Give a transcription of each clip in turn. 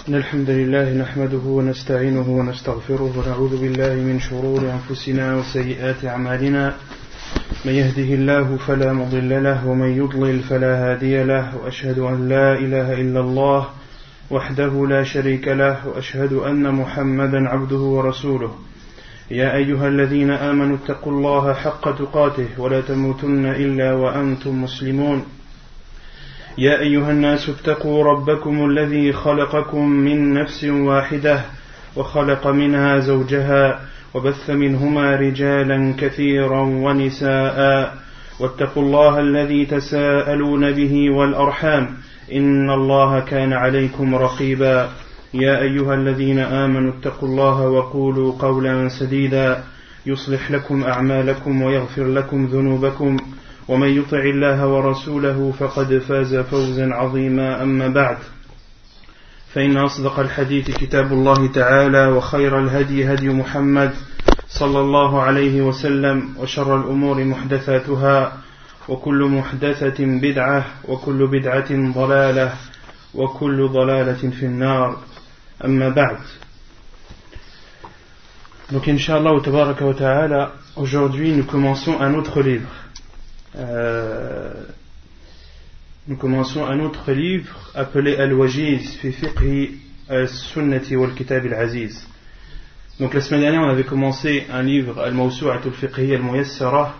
إن الحمد لله نحمده ونستعينه ونستغفره ونعوذ بالله من شرور أنفسنا وسيئات أعمالنا من يهده الله فلا مضل له ومن يضلل فلا هادي له وأشهد أن لا إله إلا الله وحده لا شريك له وأشهد أن محمدا عبده ورسوله يا أيها الذين آمنوا اتقوا الله حق تقاته ولا تموتن إلا وأنتم مسلمون يا أيها الناس اتقوا ربكم الذي خلقكم من نفس واحدة وخلق منها زوجها وبث منهما رجالا كثيرا ونساء واتقوا الله الذي تساءلون به والأرحام إن الله كان عليكم رقيبا يا أيها الذين آمنوا اتقوا الله وقولوا قولا سديدا يصلح لكم أعمالكم ويغفر لكم ذنوبكم ومن يطع الله ورسوله فقد فاز فوزا عظيما أما بعد فإن أصدق الحديث كتاب الله تعالى وخير الهدي هدي محمد صلى الله عليه وسلم وشر الأمور محدثاتها وكل محدثة بدعة وكل بدعة ضلالة وكل ضلالة في النار أما بعد. Donc Inch'Allah wa tabaraka wa ta'ala, aujourd'hui nous commençons un autre livre. Nous commençons un autre livre appelé Al-Wajiz fi fiqhi al-sunnati wal-kitab al-aziz. Donc la semaine dernière on avait commencé un livre Al-Mawsu'at al-fiqhi al-muyassara,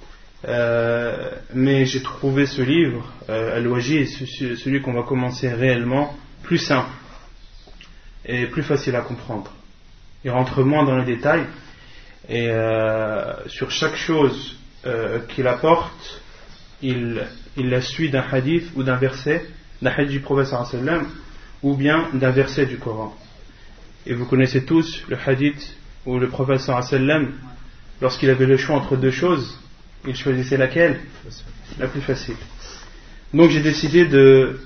mais j'ai trouvé ce livre Al-Wajiz, celui qu'on va commencer réellement, plus simple et plus facile à comprendre. Il rentre moins dans les détails et sur chaque chose qu'il apporte, il la suit d'un hadith ou d'un verset, d'un hadith du prophète sallallahu alayhi wa sallam, ou bien d'un verset du Coran. Et vous connaissez tous le hadith où le prophète sallallahu alayhi wa sallam, lorsqu'il avait le choix entre deux choses, il choisissait laquelle? La plus facile. Donc j'ai décidé de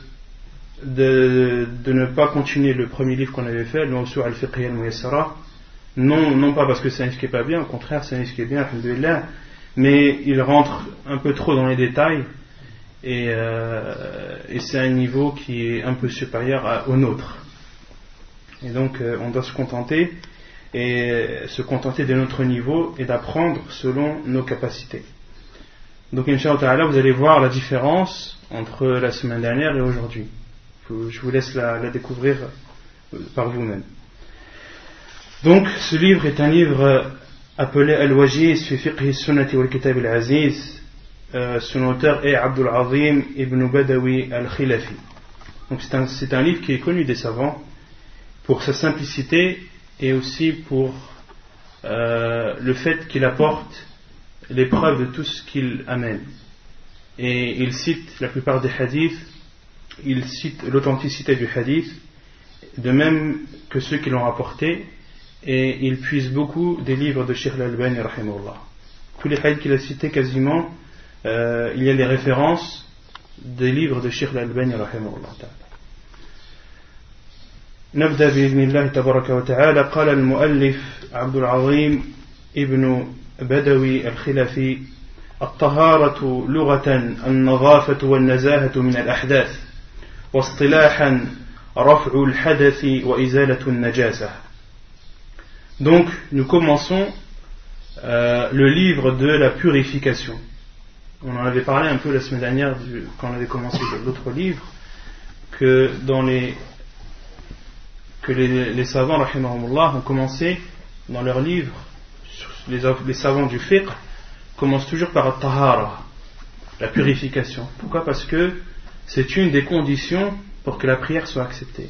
ne pas continuer le premier livre qu'on avait fait, Al-Mawsu' al-Fiqhi al-Muyassara. Non pas parce que c'est un livre qui n'est pas bien, au contraire c'est un livre qui est bien, alhamdulillah, mais il rentre un peu trop dans les détails et c'est un niveau qui est un peu supérieur au nôtre. Et donc on doit se contenter de notre niveau et d'apprendre selon nos capacités. Donc Inch'Allah, vous allez voir la différence entre la semaine dernière et aujourd'hui. Je vous laisse la découvrir par vous-même. Donc ce livre est un livre appelé Al-Wajiz fi fiqhi sunnati wal-kitab al-aziz. Son auteur est Abdul Azim ibn Badawi al-Khilafi. Donc c'est un livre qui est connu des savants pour sa simplicité et aussi pour le fait qu'il apporte les preuves de tout ce qu'il amène. Et il cite la plupart des hadiths, il cite l'authenticité du hadith, de même que ceux qui l'ont rapporté, et il puise beaucoup des livres de Cheikh Al-Albani rahimahullah. Tous les hadiths qu'il a cités quasiment, il y a les références des livres de Cheikh Al-Albani rahimahullah. نبدأ بإذن الله تبارك وتعالى. قال المؤلف عبد العظيم ابن بدوي الخلفي: الطهارة لغة النظافة والنزاهة من الأحداث، واصطلاحا رفع الحدث وإزالة النجاسة. Donc nous commençons le livre de la purification. On en avait parlé un peu la semaine dernière quand on avait commencé l'autre livre, que les savants rahimahumullah ont commencé dans leurs livres, les savants du fiqh commencent toujours par at-tahara, la purification. Pourquoi? Parce que c'est une des conditions pour que la prière soit acceptée.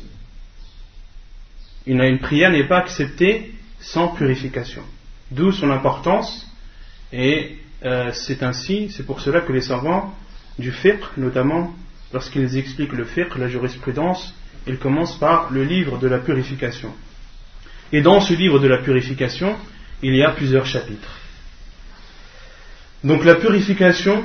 Une prière n'est pas acceptée sans purification, d'où son importance, et c'est pour cela que les savants du fiqh, notamment lorsqu'ils expliquent le fiqh, la jurisprudence, ils commencent par le livre de la purification. Et dans ce livre de la purification, il y a plusieurs chapitres. Donc la purification,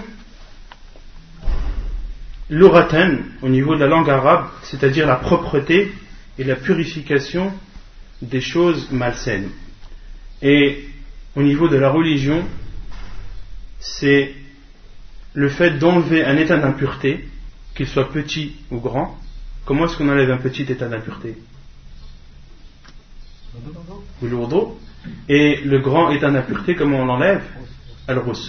l'uratan, au niveau de la langue arabe, c'est-à-dire la propreté et la purification des choses malsaines. Et au niveau de la religion, c'est le fait d'enlever un état d'impureté, qu'il soit petit ou grand. Comment est-ce qu'on enlève un petit état d'impureté? Bilwudu. Et le grand état d'impureté, comment on l'enlève? Al-ghusl.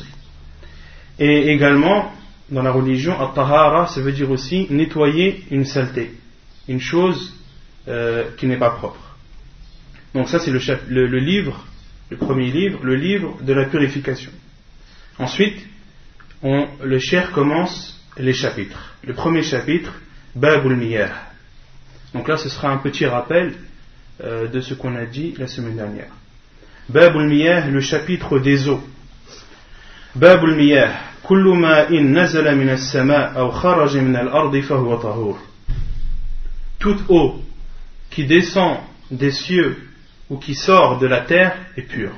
Et également, dans la religion, at-tahara, ça veut dire aussi nettoyer une saleté, une chose qui n'est pas propre. Donc ça c'est le livre, le premier livre, le livre de la purification. Ensuite, le cheikh commence les chapitres. Le premier chapitre, Babul Miyah. Donc là ce sera un petit rappel de ce qu'on a dit la semaine dernière. Babul Miyah, le chapitre des eaux. Babul Miyah, kullu ma'in nazala min as-sama' aw kharaja min al-ardi fahuwa tahur. Toute eau qui descend des cieux ou qui sort de la terre est pure.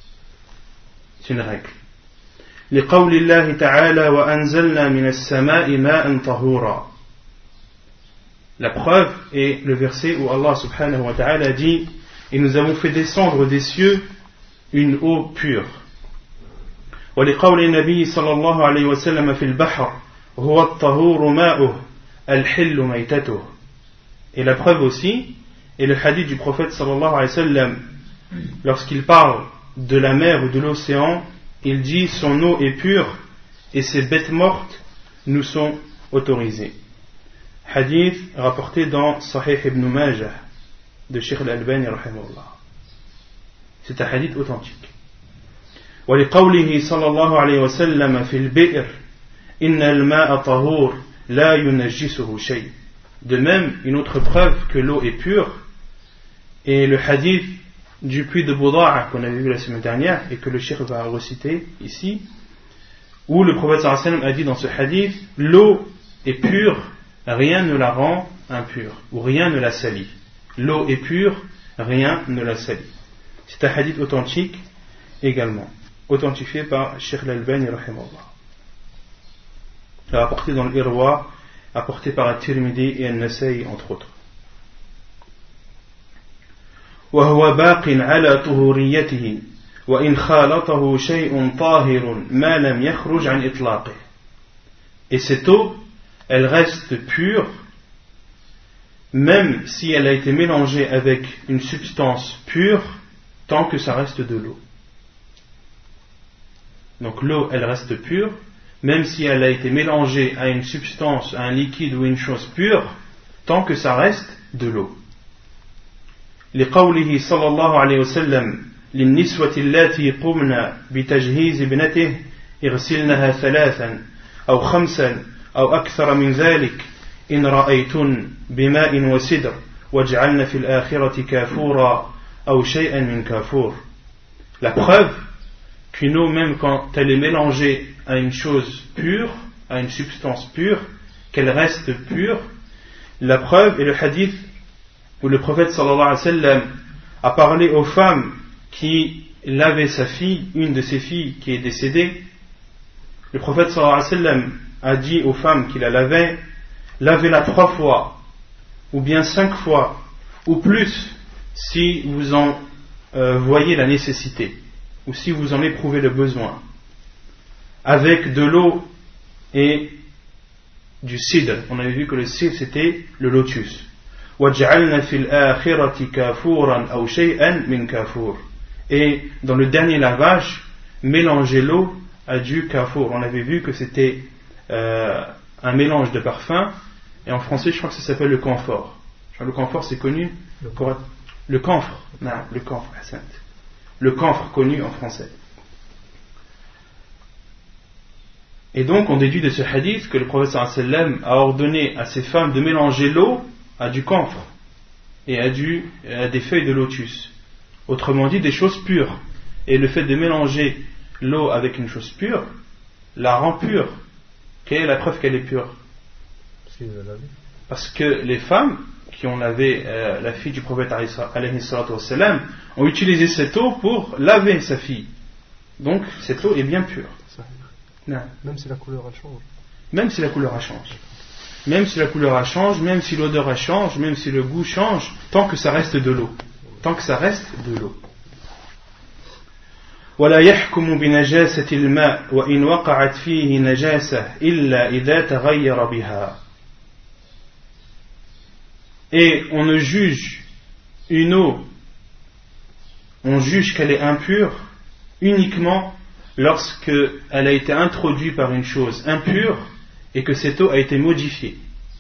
C'est une règle. لقول الله تعالى وأنزلنا من السماء ماء طهورا. La preuve est le verset où Allah subhanahu wa ta'ala dit: et nous avons fait descendre des cieux une eau pure. ولقول النبي صلى الله عليه وسلم في البحر هو الطهور ماؤه الحل ميتته. Et la preuve aussi est le hadith du prophète sallallahu alayhi wa sallam lorsqu'il parle de la mer ou de l'océan, il dit: son eau est pure et ses bêtes mortes nous sont autorisées. Hadith rapporté dans Sahih ibn Majah de Sheikh al-Albani rahimahullah. C'est un hadith authentique. ولقوله صلى الله عليه وسلم في البئر إن الماء طهور لا ينجسه شيء. De même, une autre preuve que l'eau est pure est le hadith du puits de Bouda'a qu'on avait vu la semaine dernière et que le cheikh va reciter ici, où le prophète sallallahu alayhi wa sallam a dit dans ce hadith: l'eau est pure, rien ne la rend impure, ou rien ne la salit. L'eau est pure, rien ne la salit. C'est un hadith authentique également, authentifié par Cheikh al-Albani rahimahullah. Rapporté dans l'Irwa, apporté par At-Tirmidhi et An-Nasa'i entre autres. وهو باق على طهوريته وإن خالطه شيء طاهر ما لم يخرج عن إطلاقه. Et cette eau, elle reste pure même si elle a été mélangée avec une substance pure tant que ça reste de l'eau. Donc l'eau, elle reste pure même si elle a été mélangée à une substance, à un liquide ou une chose pure, tant que ça reste de l'eau. لقوله صلى الله عليه وسلم للنسوة اللاتي قمن بتجهيز ابنته اغسلنها 3 أو 5 أو أكثر من ذلك إن رأيتن بماء وسدر واجعلن في الآخرة كافورا أو شيئا من كافور. La preuve qu'une eau, même quand elle est mélangée à une chose pure, à une substance pure, qu'elle reste pure, la preuve est le hadith où le prophète sallallahu alayhi wa sallam a parlé aux femmes qui lavaient sa fille, une de ses filles qui est décédée. Le prophète sallallahu alayhi wa sallam a dit aux femmes qui la lavaient: lavez-la 3 fois, ou bien 5 fois, ou plus, si vous en voyez la nécessité, ou si vous en éprouvez le besoin, avec de l'eau et du cidre. On avait vu que le cidre c'était le lotus. وَجْعَلْنَا فِي الْآخِرَةِ كَافُورًا أَوْ شَيْئًا مِنْ كَافُورٍ. Et dans le dernier lavage, mélangez l'eau à du kafour. On avait vu que c'était un mélange de parfums, et en français je crois que ça s'appelle le camphor. Le camphor c'est connu, le camphre, non, le camphre, le camphre connu en français. Et donc on déduit de ce hadith que le prophète sallallahu alayhi wa sallam a ordonné à ses femmes de mélanger l'eau à du camphre et à des feuilles de lotus, autrement dit des choses pures. Et le fait de mélanger l'eau avec une chose pure la rend pure. Quelle est la preuve qu'elle est pure? Parce que les femmes qui ont lavé la fille du prophète alayhi salatu wassalam ont utilisé cette eau pour laver sa fille, donc cette eau est bien pure. Non. Même si la couleur elle change. Même si la couleur elle change. Même si la couleur elle change, même si l'odeur elle change, même si le goût change, tant que ça reste de l'eau. Tant que ça reste de l'eau. ولا يحكم بنجاسة الماء وإن وقعت فيه نجاسة إلا إذا تغير بها. Et on ne juge une eau on juge qu'elle est impure uniquement lorsqu'elle a été introduite par une chose impure et que cette eau a été modifiée.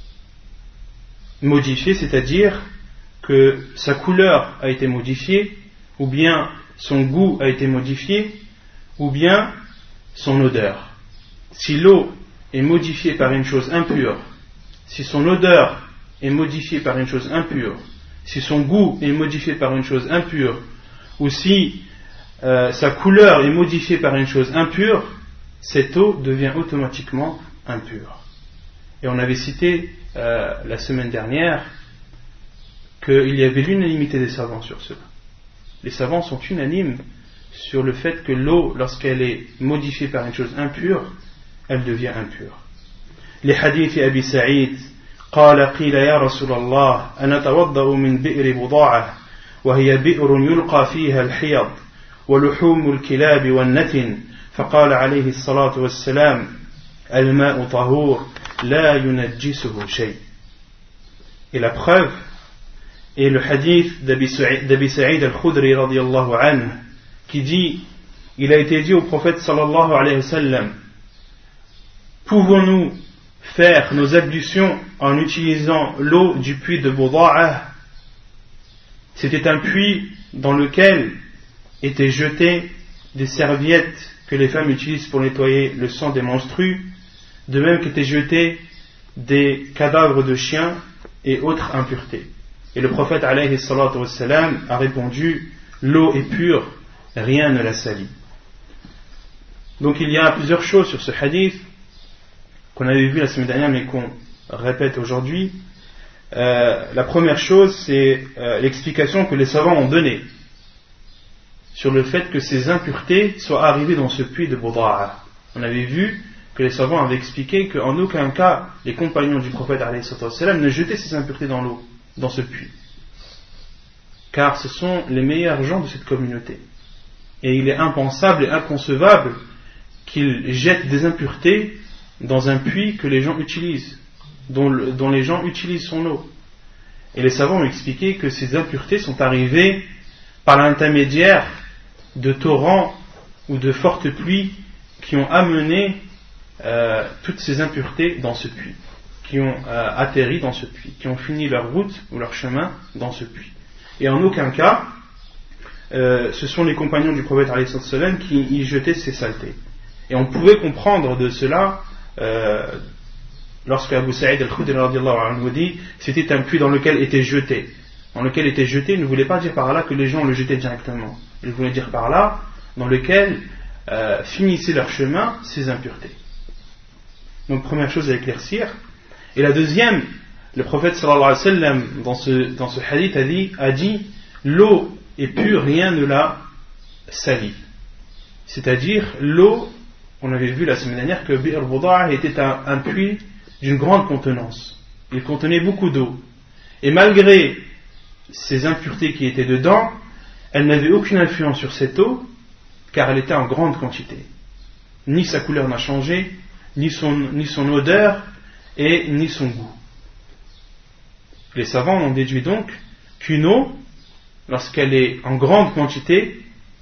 Modifiée, c'est-à-dire que sa couleur a été modifiée, ou bien son goût a été modifié, ou bien son odeur. Si l'eau est modifiée par une chose impure, si son odeur est modifiée par une chose impure, si son goût est modifié par une chose impure, ou si sa couleur est modifiée par une chose impure, cette eau devient automatiquement impure. Et on avait cité la semaine dernière qu'il y avait l'unanimité des savants sur cela. Les savants sont unanimes sur le fait que l'eau, lorsqu'elle est modifiée par une chose impure, elle devient impure. Les hadiths Abi Sa'id قال قيل يا رسول الله أنا أتوضأ من بئر بضاعة وهي بئر يلقى فيها الحيض ولحوم الكلاب والنتن فقال عليه الصلاة والسلام الماء طهور لا ينجسه شيء. Et la preuve est le hadith d'Abi Sa'id al-Khudri radiyallahu anhu qui dit, il a été dit au prophète sallallahu alayhi wa sallam, pouvons-nous faire nos ablutions en utilisant l'eau du puits de Buda'ah? C'était un puits dans lequel étaient jetées des serviettes que les femmes utilisent pour nettoyer le sang des menstrues, de même qu'étaient jetés des cadavres de chiens et autres impuretés. Et le prophète alayhi salatu wassalam a répondu, l'eau est pure, rien ne la salit. Donc il y a plusieurs choses sur ce hadith qu'on avait vu la semaine dernière mais qu'on répète aujourd'hui. La première chose, c'est l'explication que les savants ont donnée sur le fait que ces impuretés soient arrivées dans ce puits de Buda'ah. On avait vu que les savants avaient expliqué qu'en aucun cas les compagnons du prophète alayhi sallam ne jetaient ces impuretés dans l'eau, dans ce puits, car ce sont les meilleurs gens de cette communauté et il est impensable et inconcevable qu'ils jettent des impuretés dans un puits que les gens utilisent, dont les gens utilisent son eau. Et les savants ont expliqué que ces impuretés sont arrivées par l'intermédiaire de torrents ou de fortes pluies qui ont amené toutes ces impuretés dans ce puits, qui ont atterri dans ce puits, qui ont fini leur route ou leur chemin dans ce puits. Et en aucun cas, ce sont les compagnons du prophète alayhi sallam qui y jetaient ces saletés. Et on pouvait comprendre de cela lorsque Abu Sa'id al-Khudri radiyallahu anhu dit c'était un puits dans lequel était jeté. Dans lequel était jeté, il ne voulait pas dire par là que les gens le jetaient directement. Il voulait dire par là dans lequel finissaient leur chemin ces impuretés. Donc première chose à éclaircir. Et la deuxième, le prophète sallallahu alayhi wa sallam dans ce hadith a dit l'eau est pure, rien ne la salit. C'est-à-dire l'eau, on avait vu la semaine dernière que Bi'r Buda'ah était un puits d'une grande contenance. Il contenait beaucoup d'eau. Et malgré ces impuretés qui étaient dedans, elle n'avait aucune influence sur cette eau, car elle était en grande quantité. Ni sa couleur n'a changé, ni son odeur, et ni son goût. Les savants ont déduit donc qu'une eau, lorsqu'elle est en grande quantité,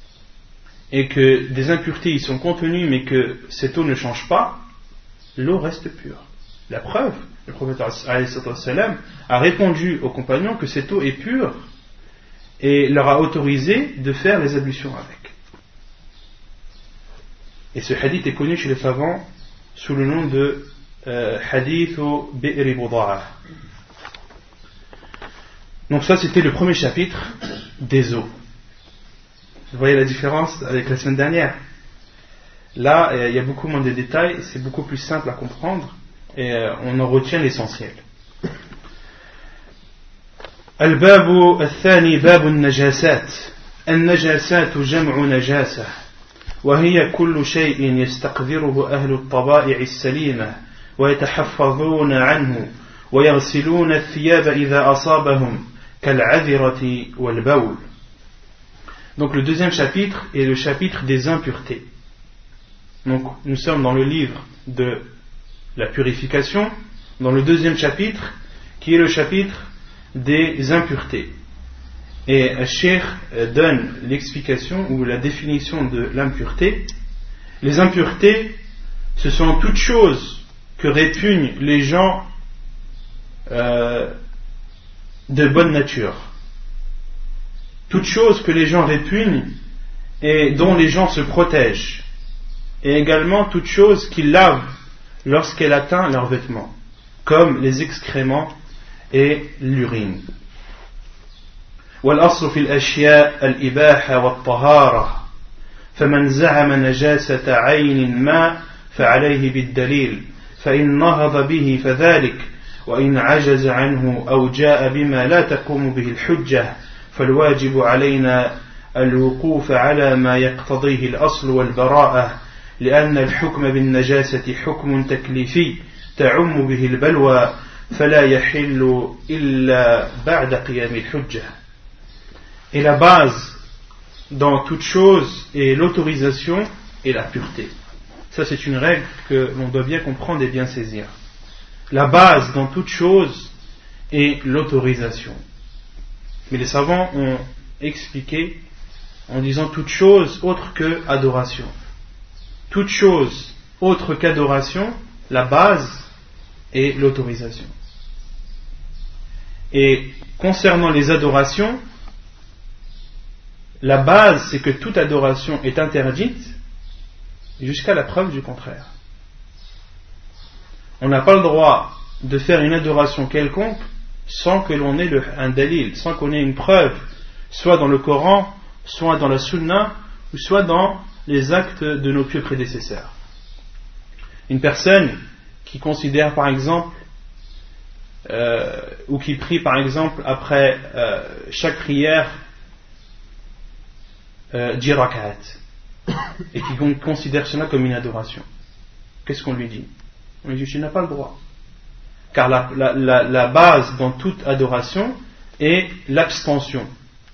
et que des impuretés y sont contenues, mais que cette eau ne change pas, l'eau reste pure. La preuve, le prophète a répondu aux compagnons que cette eau est pure et leur a autorisé de faire les ablutions avec. Et ce hadith est connu chez les savants sous le nom de hadith Bi'r Buda'ah. Donc ça c'était le premier chapitre des eaux. Vous voyez la différence avec la semaine dernière. Là il y a beaucoup moins de détails, c'est beaucoup plus simple à comprendre et on en retient l'essentiel. الباب الثاني باب النجاسات. النجاسات جمع نجاسة وهي كل شيء يستقذره أهل الطبائع السليمة ويتحفظون عنه ويغسلون الثياب إذا أصابهم كالعذرة والبول. Donc le deuxième chapitre est le chapitre des impuretés. Donc nous sommes dans le livre de la purification, dans le deuxième chapitre qui est le chapitre des impuretés. Et le cheikh donne l'explication ou la définition de l'impureté. Les impuretés, ce sont toutes choses que répugnent les gens de bonne nature. Toutes choses que les gens répugnent et dont les gens se protègent. Et également toutes choses qu'ils lavent lorsqu'elle atteint leurs vêtements, comme les excréments et l'urine. والأصل في الأشياء الإباحة والطهارة فمن زعم نجاسة عين ما فعليه بالدليل فإن نهض به فذلك وإن عجز عنه أو جاء بما لا تقوم به الحجة فالواجب علينا الوقوف على ما يقتضيه الأصل والبراءة لأن الحكم بالنجاسة حكم تكليفي تعم به البلوى فلا يحل إلا بعد قيام الحجة. Et la base dans toute chose est l'autorisation et la pureté. Ça, c'est une règle que l'on doit bien comprendre et bien saisir. La base dans toute chose est l'autorisation. Mais les savants ont expliqué en disant toute chose autre que adoration. Toute chose autre qu'adoration, la base est l'autorisation. Et concernant les adorations, la base, c'est que toute adoration est interdite jusqu'à la preuve du contraire. On n'a pas le droit de faire une adoration quelconque sans que l'on ait un dalil, sans qu'on ait une preuve, soit dans le Coran, soit dans la Sunna, ou soit dans les actes de nos pieux prédécesseurs. Une personne qui considère par exemple, ou qui prie par exemple après chaque prière 10 rak'at et qui considère cela comme une adoration, qu'est-ce qu'on lui dit? On lui dit tu n'as pas le droit, car la base dans toute adoration est l'abstention,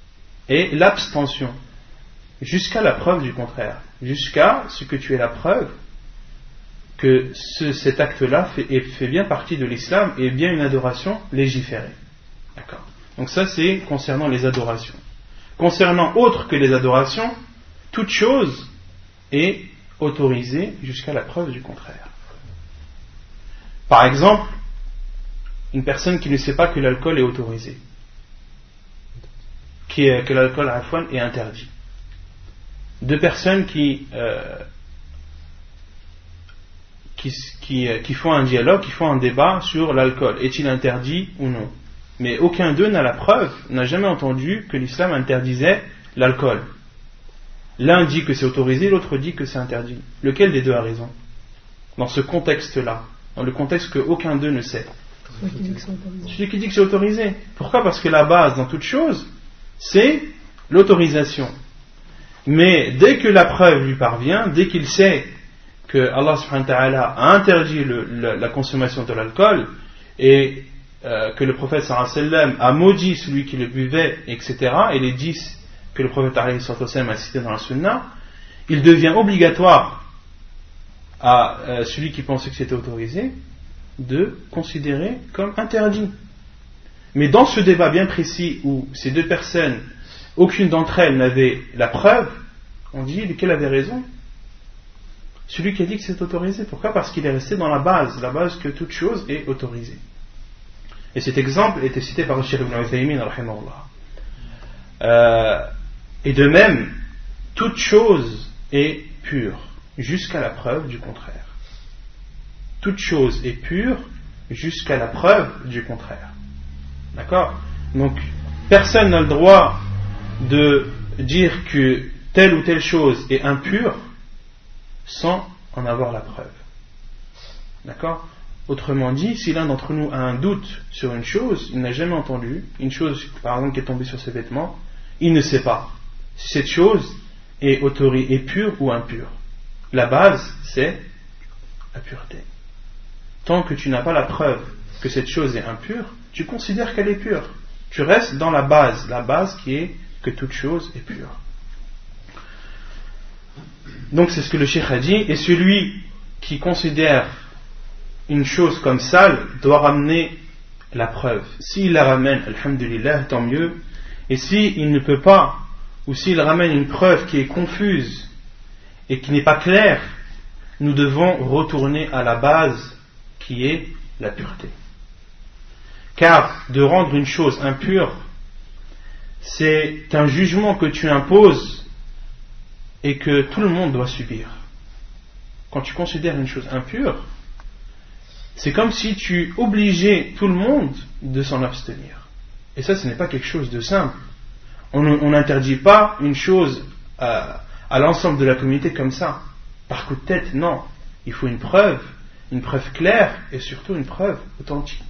jusqu'à la preuve du contraire, jusqu'à ce que tu aies la preuve que cet acte-là fait bien partie de l'islam et est bien une adoration légiférée. D'accord. Donc ça, c'est concernant les adorations. Concernant autre que les adorations, toute chose est autorisée jusqu'à la preuve du contraire. Par exemple, une personne qui ne sait pas que l'alcool est autorisé, que l'alcool est interdit. Deux personnes qui font un dialogue, qui font un débat sur l'alcool, est-il interdit ou non? Mais aucun d'eux n'a la preuve, n'a jamais entendu que l'islam interdisait l'alcool. L'un dit que c'est autorisé, l'autre dit que c'est interdit. Lequel des deux a raison? Dans ce contexte-là, dans le contexte qu'aucun d'eux ne sait. Celui qui dit que c'est autorisé. Pourquoi? Parce que la base dans toute chose, c'est l'autorisation. Mais dès que la preuve lui parvient, dès qu'il sait que Allah subhanahu wa ta'ala a interdit la consommation de l'alcool et que le prophète sallallahu alayhi wa sallam a maudit celui qui le buvait, etc., et les 10 que le prophète alayhi wa sallam a cités dans la sunna, il devient obligatoire à celui qui pensait que c'était autorisé de considérer comme interdit. Mais dans ce débat bien précis où ces deux personnes, aucune d'entre elles n'avait la preuve, on dit lequel avait raison? Celui qui a dit que c'est autorisé. Pourquoi? Parce qu'il est resté dans la base que toute chose est autorisée. Et cet exemple était cité par le Cheikh Ibn Uthaymin rahimahullah. Et de même, toute chose est pure jusqu'à la preuve du contraire. Toute chose est pure jusqu'à la preuve du contraire. D'accord? Donc, personne n'a le droit de dire que telle ou telle chose est impure sans en avoir la preuve. D'accord? Autrement dit, si l'un d'entre nous a un doute sur une chose, il n'a jamais entendu, une chose par exemple qui est tombée sur ses vêtements, il ne sait pas si cette chose est pure ou impure. La base, c'est la pureté. Tant que tu n'as pas la preuve que cette chose est impure, tu considères qu'elle est pure. Tu restes dans la base qui est que toute chose est pure. Donc c'est ce que le cheikh a dit, et celui qui considère une chose comme sale doit ramener la preuve. S'il la ramène, alhamdulillah, tant mieux, Et s'il ne peut pas, ou s'il ramène une preuve qui est confuse et qui n'est pas claire, nous devons retourner à la base qui est la pureté. Car de rendre une chose impure, c'est un jugement que tu imposes et que tout le monde doit subir. Quand tu considères une chose impure, c'est comme si tu obligeais tout le monde de s'en abstenir. Et ça, ce n'est pas quelque chose de simple. On n'interdit pas une chose à l'ensemble de la communauté comme ça, par coup de tête, non. Il faut une preuve claire et surtout une preuve authentique.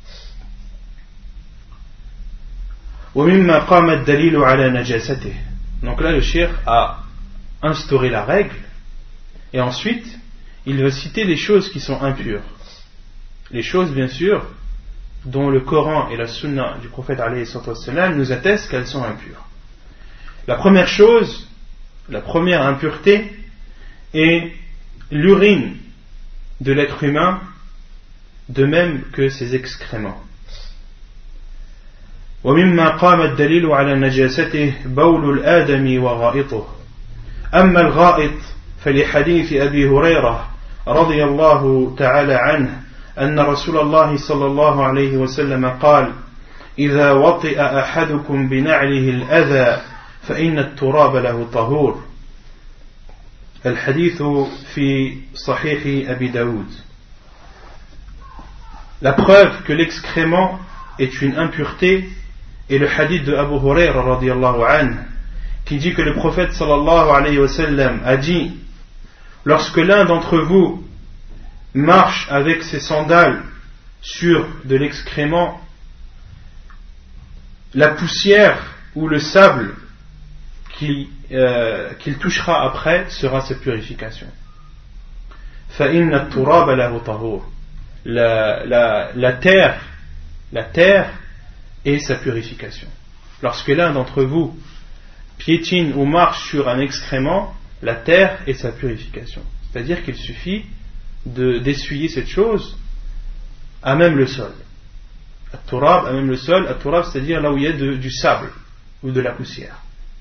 Donc là, le cheikh a instauré la règle et ensuite, il va citer les choses qui sont impures. Les choses, bien sûr, dont le Coran et la Sunna du prophète alayhi sallam nous attestent qu'elles sont impures. La première chose, la première impureté est l'urine de l'être humain, de même que ses excréments. ومما قام الدليل على نجاسته بول الآدمي وغائطه أما الغائط فلحديث أبي هريرة رضي الله تعالى عنه أن رسول الله صلى الله عليه وسلم قال إذا وطئ أحدكم بنعله الأذى فإن التراب له طهور الحديث في صحيح أبي داود. La preuve que l'excrément est une impureté est le hadith de Abu Hurayra radiyallahu anhu qui dit que le prophète sallallahu alayhi wa sallam a dit: lorsque l'un d'entre vous marche avec ses sandales sur de l'excrément, la poussière ou le sable qu'il touchera après sera sa purification. فَإِنَّ التُّرَابَ لَهُ طَهُورٌ. La terre est sa purification. Lorsque l'un d'entre vous piétine ou marche sur un excrément, la terre est sa purification. C'est-à-dire qu'il suffit d'essuyer cette chose à même le sol. At-turab, à même le sol, at-turab, c'est-à-dire là où il y a du sable ou de la poussière.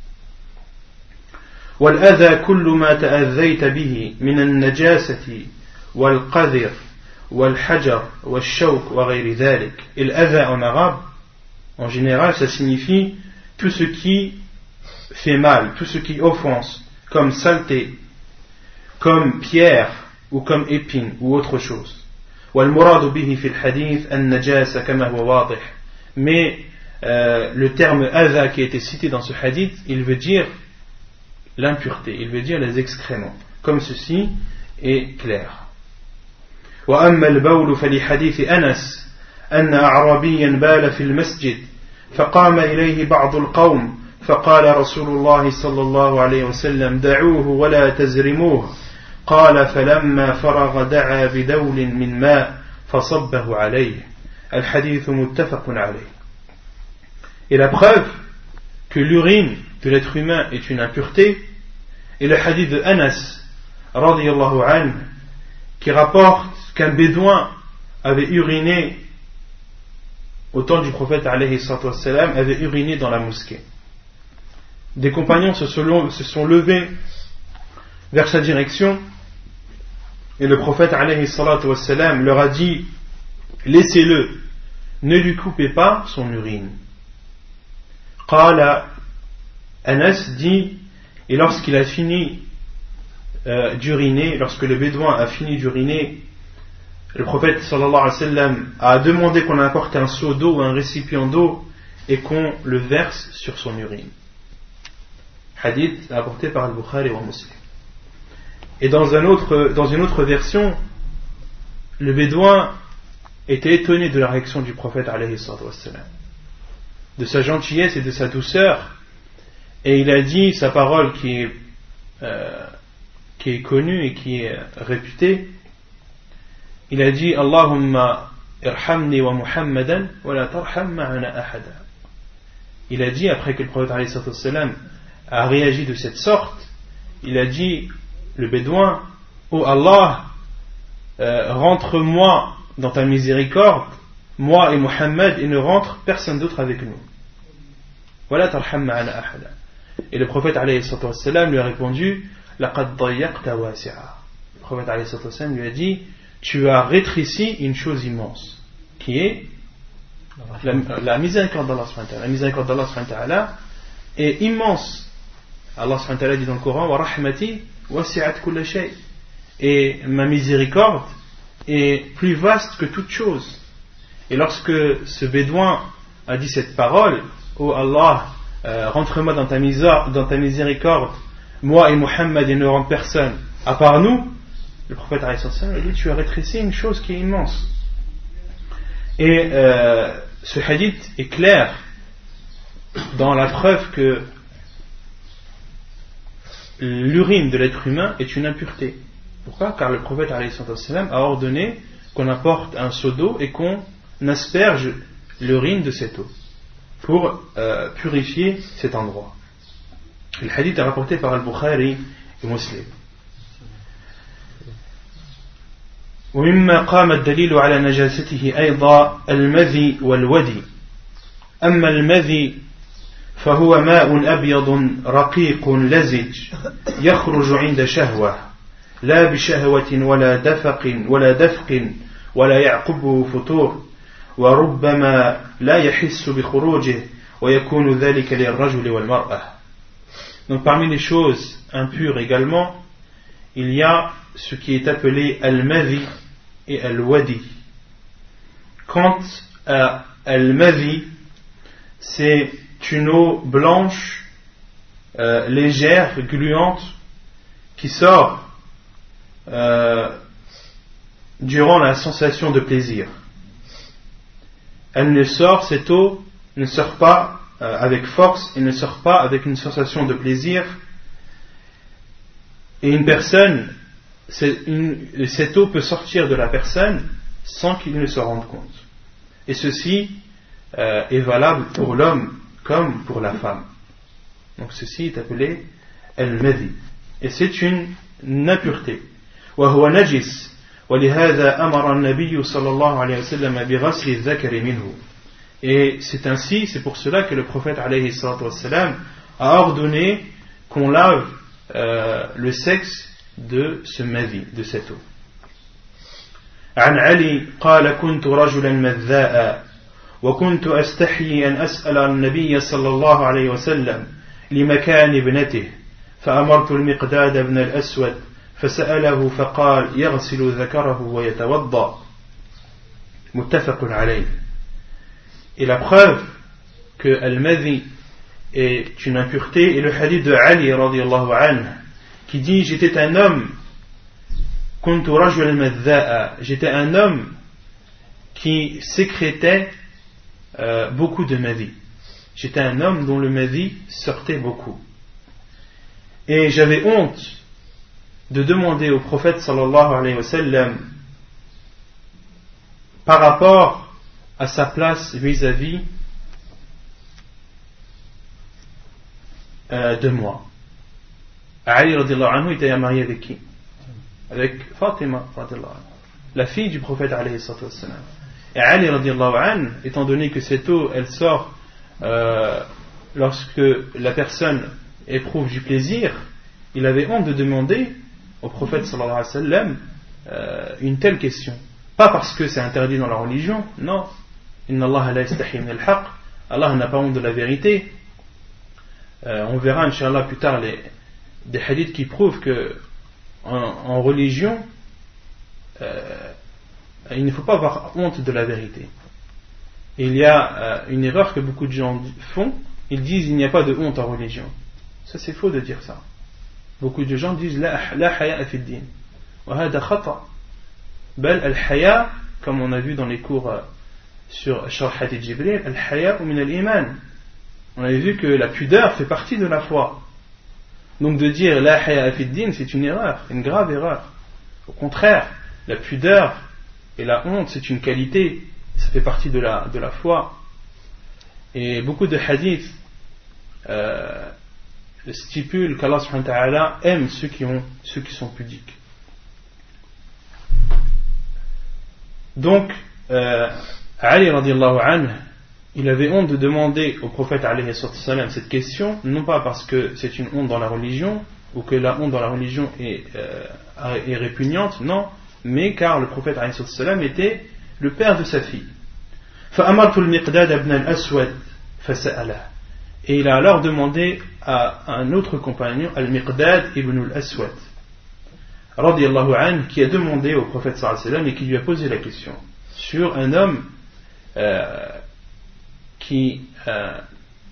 وَالْأَذَى كُلُّ مَا تَأَذَّيْتَ بِهِ مِنَ النَّجَاسَةِ وَالْقَذِرِ وَالْحَجَرِ وَالشَّوْكِ وَغَيْرِ ذَلِكَ. Et l'adha en arabe, en général, ça signifie tout ce qui fait mal, tout ce qui offense, comme saleté, comme pierre, ou comme épine, ou autre chose. وَالْمُرَادُ بِهِ فِي الْحَدِيثِ النَّجَاسَ كَمَا هُوَ واضح. Mais le terme adha qui a été cité dans ce hadith, il veut dire l'impureté, il veut dire les excréments, comme ceci est clair. وأما البول فلحديث أنس أن أعرابيا بال في المسجد فقام إليه بعض القوم فقال رسول الله صلى الله عليه وسلم دعوه ولا تزرموه قال فلما فرغ دعا بدول من ماء فصبه عليه الحديث متفق عليه. Et la preuve que l'urine de l'être humain est une impureté est le hadith de Anas radiyallahu anhu qui rapporte qu'un bédouin avait uriné au temps du prophète alayhi sallam, avait uriné dans la mosquée. Des compagnons se sont levés vers sa direction et le prophète alayhi sallam leur a dit: laissez-le, ne lui coupez pas son urine. Qala, Anas dit, et lorsqu'il a fini d'uriner, lorsque le bédouin a fini d'uriner, le prophète sallallahu alayhi wa sallam a demandé qu'on apporte un seau d'eau ou un récipient d'eau et qu'on le verse sur son urine. Hadith apporté par Al-Bukhari wa Muslim. Et dans une autre version, le bédouin était étonné de la réaction du prophète alayhi salatu wassalam, de sa gentillesse et de sa douceur, et il a dit sa parole qui est connue et qui est réputée. Il a dit: Allahumma irhamni wa Muhammadan wa la tarham ma'ana ahada. Il a dit, après que le prophète alayhi salatu wassalam a réagi de cette sorte, il a dit, le bédouin: oh Allah, rentre-moi dans ta miséricorde, moi et Muhammad, et ne rentre personne d'autre avec nous. ولا ترحم معنا أحدا. Et le prophète alayhi salatu wassalam lui a répondu لقد ضيقت واسعا. Le prophète alayhi salatu wassalam lui a dit tu as rétréci une chose immense qui est la miséricorde d'Allah subhanahu wa ta'ala. La miséricorde d'Allah subhanahu wa ta'ala est immense. Allah subhanahu wa ta'ala dit dans le Coran wa rahmati wasi'at kulla shay. Et ma miséricorde est plus vaste que toute chose. Et lorsque ce bédouin a dit cette parole, oh Allah, rentre-moi dans ta miséricorde, moi et Muhammad et ne rend personne à part nous, le prophète a dit tu as rétréci une chose qui est immense. Et ce hadith est clair dans la preuve que l'urine de l'être humain est une impureté. Pourquoi? Car le prophète a ordonné qu'on apporte un seau d'eau et qu'on asperge l'urine de cette eau pour purifier cet endroit. Le hadith est rapporté par Al-Bukhari et Muslim. ومما قام الدليل على نجاسته أيضا المذي والودي. أما المذي فهو ماء أبيض رقيق لزج يخرج عند شهوة لا بشهوة ولا دفق ولا يعقبه فطور وربما لا يحس بخروجه ويكون ذلك للرجل والمرأة. Donc parmi les choses impures également, il y a ce qui est appelé al-madhi et al-wadi. Quant à al-madhi, c'est une eau blanche, légère, gluante, qui sort durant la sensation de plaisir. Cette eau ne sort pas avec force et ne sort pas avec une sensation de plaisir. Et une personne, cette eau peut sortir de la personne sans qu'il ne se rende compte. Et ceci est valable pour l'homme comme pour la femme. Donc ceci est appelé al-madhi. Et c'est une impureté. وهو نجس ولهذا أمر النبي صلى الله عليه وسلم بغسل الذكر منه. Et c'est ainsi, c'est pour cela que le prophète alayhi salatu wassalam a ordonné qu'on lave le sexe de ce madhi, de cette eau. عن علي قال كنت رجلا مذاء وكنت أستحيي أن أسأل النبي صلى الله عليه وسلم لمكان ابنته فأمرت المقداد بن الأسود فسأله فقال يغسل ذكره ويتوضأ متفق عليه. Et la preuve que al-madhi est une impureté est le hadith de Ali radiyallahu anhu qui dit j'étais un homme kuntu rajulan madha'a, j'étais un homme qui sécrétait beaucoup de madhi. J'étais un homme dont le madhi sortait beaucoup. Et j'avais honte de demander au prophète sallallahu alayhi wa sallam par rapport à sa place vis-à-vis de moi. Ali radiyallahu anhu était marié avec qui? Avec Fatima radiyallahu anhu, la fille du prophète alayhi salatu wassalam. Et Ali radiyallahu anhu, étant donné que cette eau elle sort lorsque la personne éprouve du plaisir, il avait honte de demander au prophète sallallahu alayhi wa sallam une telle question. Pas parce que c'est interdit dans la religion, non. Inna Allah la yastahi min al-haq. Allah n'a pas honte de la vérité. On verra inshallah plus tard des hadiths qui prouvent que en religion il ne faut pas avoir honte de la vérité. Et il y a une erreur que beaucoup de gens font, ils disent il n'y a pas de honte en religion. Ça c'est faux de dire ça. Beaucoup de gens disent la haya fi ad-din wa hada khata. Bal al-haya, comme on a vu dans les cours sur Sharh Hadith Jibril, al-haya min al-iman. On a vu que la pudeur fait partie de la foi. Donc de dire la haya fi ad-din, c'est une erreur, une grave erreur. Au contraire, la pudeur et la honte, c'est une qualité, ça fait partie de la foi. Et beaucoup de hadiths stipulent qu'Allah subhanahu wa ta'ala aime ceux qui sont pudiques. Donc Ali radiyallahu anhu il avait honte de demander au prophète alayhi salam cette question, non pas parce que c'est une honte dans la religion, ou que la honte dans la religion est répugnante, non, mais car le prophète alayhi salam était le père de sa fille. فأمرت المقداد بن الأسود فسأله. Et il a alors demandé à un autre compagnon, Al-Miqdad ibn al-Aswad, radiyallahu anhu, qui a demandé au prophète sallallahu alayhi wa sallam et qui lui a posé la question sur un homme qui a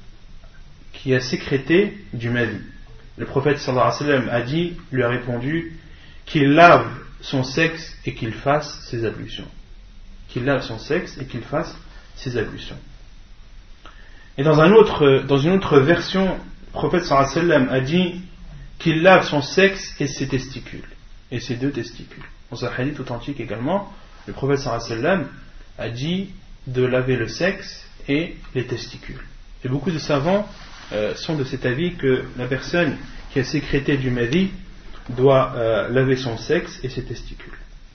sécrété du madi. Le prophète sallallahu alayhi wa sallam a dit, lui a répondu, qu'il lave son sexe et qu'il fasse ses ablutions. Qu'il lave son sexe et qu'il fasse ses ablutions. Et dans une autre version, le prophète sallallahu alayhi wa sallam a dit qu'il lave son sexe et ses testicules, et ses deux testicules. Dans un hadith authentique également, le prophète sallallahu alayhi wa sallam a dit de laver le sexe et les testicules. Et beaucoup de savants sont de cet avis que la personne qui a sécrété du madi doit laver son sexe et ses testicules.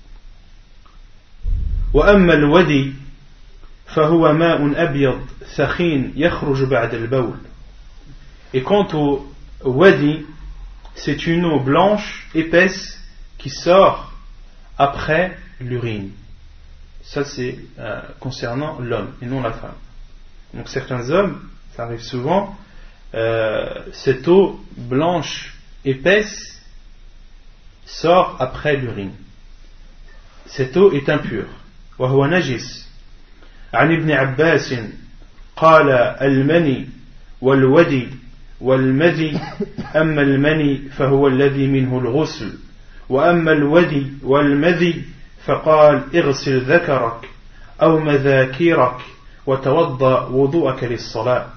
وأما الودي فهو ماء أبيض ثخين يخرج بعد البول. Et quant au wadi, c'est une eau blanche épaisse qui sort après l'urine. Ça c'est concernant l'homme et non la femme. Donc certains hommes, ça arrive souvent, cette eau blanche épaisse sort après l'urine. Cette eau est impure. وهو نجس. عن ابن عباس قال المني والودي والمذي أما المني فهو الذي منه الغسل وأما الودي والمذي فقال اغسل ذكرك أو مذاكيرك وتوضأ وضوءك للصلاة.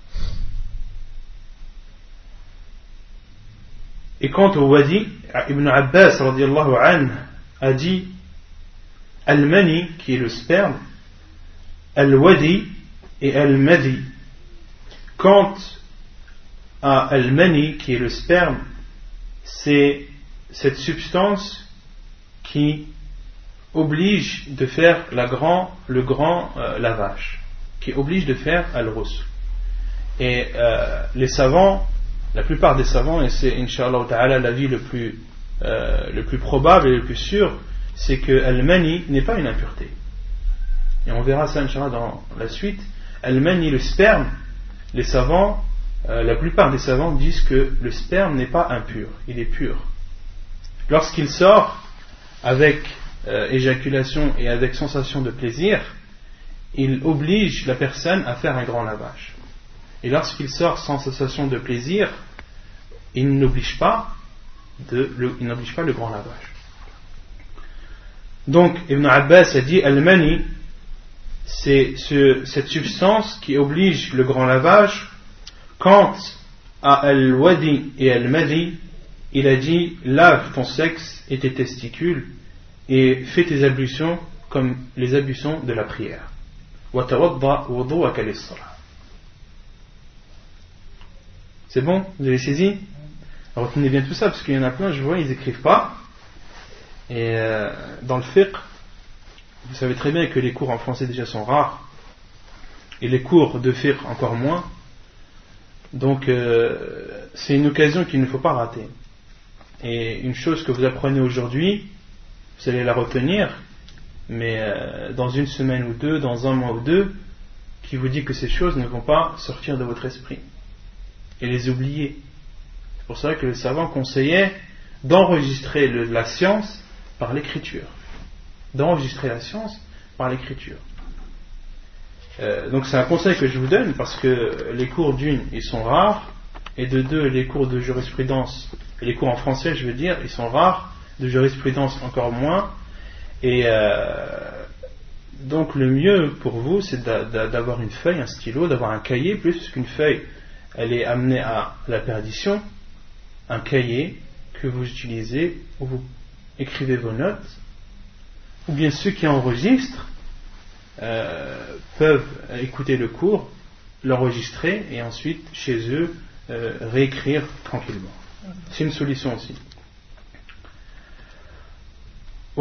Et quant au wadi, Ibn Abbas radiyallahu anhu a dit Al-Mani, qui est le sperme, Al-Wadi et Al-Madi. Quant à Al-Mani, qui est le sperme, c'est cette substance qui oblige de faire le grand lavage, qui oblige de faire Al-Ghusl. Et les savants, la plupart des savants, et c'est Inch'Allah Ta'ala l'avis le plus probable et le plus sûr, c'est que Al-Mani n'est pas une impureté. Et on verra ça Inch'Allah dans la suite. Al-Mani, le sperme, les savants, la plupart des savants disent que le sperme n'est pas impur, il est pur. Lorsqu'il sort avec éjaculation et avec sensation de plaisir, il oblige la personne à faire un grand lavage. Et lorsqu'il sort sans sensation de plaisir, il n'oblige pas le grand lavage. Donc Ibn Abbas a dit Al-Mani, c'est cette substance qui oblige le grand lavage. Quant à Al-Wadi et Al-Madi, il a dit lave ton sexe et tes testicules et fais tes ablutions comme les ablutions de la prière. وَتَوَضَّأْ وُضُوءَكَ لِلصَّلَاةِ. C'est bon? Vous avez saisi? Retenez bien tout ça parce qu'il y en a plein, je vois, ils n'écrivent pas. Et dans le fiqh, vous savez très bien que les cours en français déjà sont rares et les cours de fiqh encore moins. Donc c'est une occasion qu'il ne faut pas rater. Et une chose que vous apprenez aujourd'hui, vous allez la retenir, mais dans une semaine ou deux, dans un mois ou deux, qui vous dit que ces choses ne vont pas sortir de votre esprit et les oublier. C'est pour ça que les savants conseillaient d'enregistrer la science par l'écriture. D'enregistrer la science par l'écriture. Donc c'est un conseil que je vous donne parce que les cours d'une, ils sont rares, et de deux, les cours de jurisprudence, et les cours en français, je veux dire, ils sont rares, de jurisprudence encore moins, et donc le mieux pour vous, c'est d'avoir une feuille, un stylo, d'avoir un cahier, plus qu'une feuille, elle est amenée à la perdition, un cahier que vous utilisez, où vous écrivez vos notes, ou bien ceux qui enregistrent peuvent écouter le cours, l'enregistrer et ensuite chez eux réécrire tranquillement. C'est une solution aussi.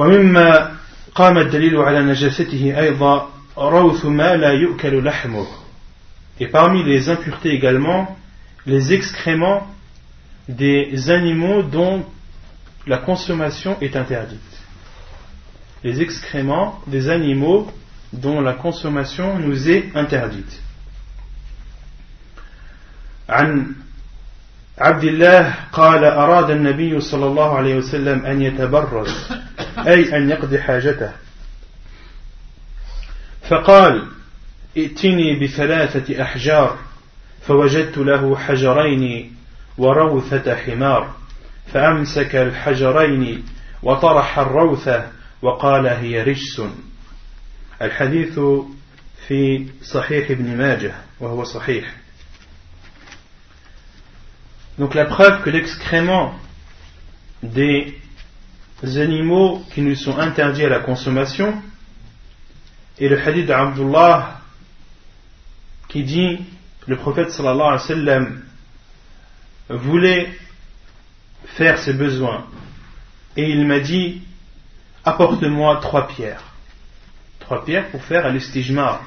ومما قام الدليل على نجاسته أيضا روث ما لا يؤكل لحمه Et parmi les impuretés également, les excréments des animaux dont la consommation est interdite. Les excréments des animaux dont la consommation nous est interdite. عن عبد الله قال أراد النبي صلى الله عليه وسلم أن يتبرز أي أن يقضي حاجته فقال ائتني بثلاثة أحجار فوجدت له حجرين وروثة حمار فأمسك الحجرين وطرح الروثة وقال هي رجس. الحديث في صحيح ابن ماجه وهو صحيح. Donc la preuve que l'excrément des animaux qui nous sont interdits à la consommation est le hadith d'Abdullah qui dit le prophète sallallahu alayhi wa sallam voulait faire ses besoins et il m'a dit apporte-moi 3 pierres. 3 pierres pour faire al-istijmar.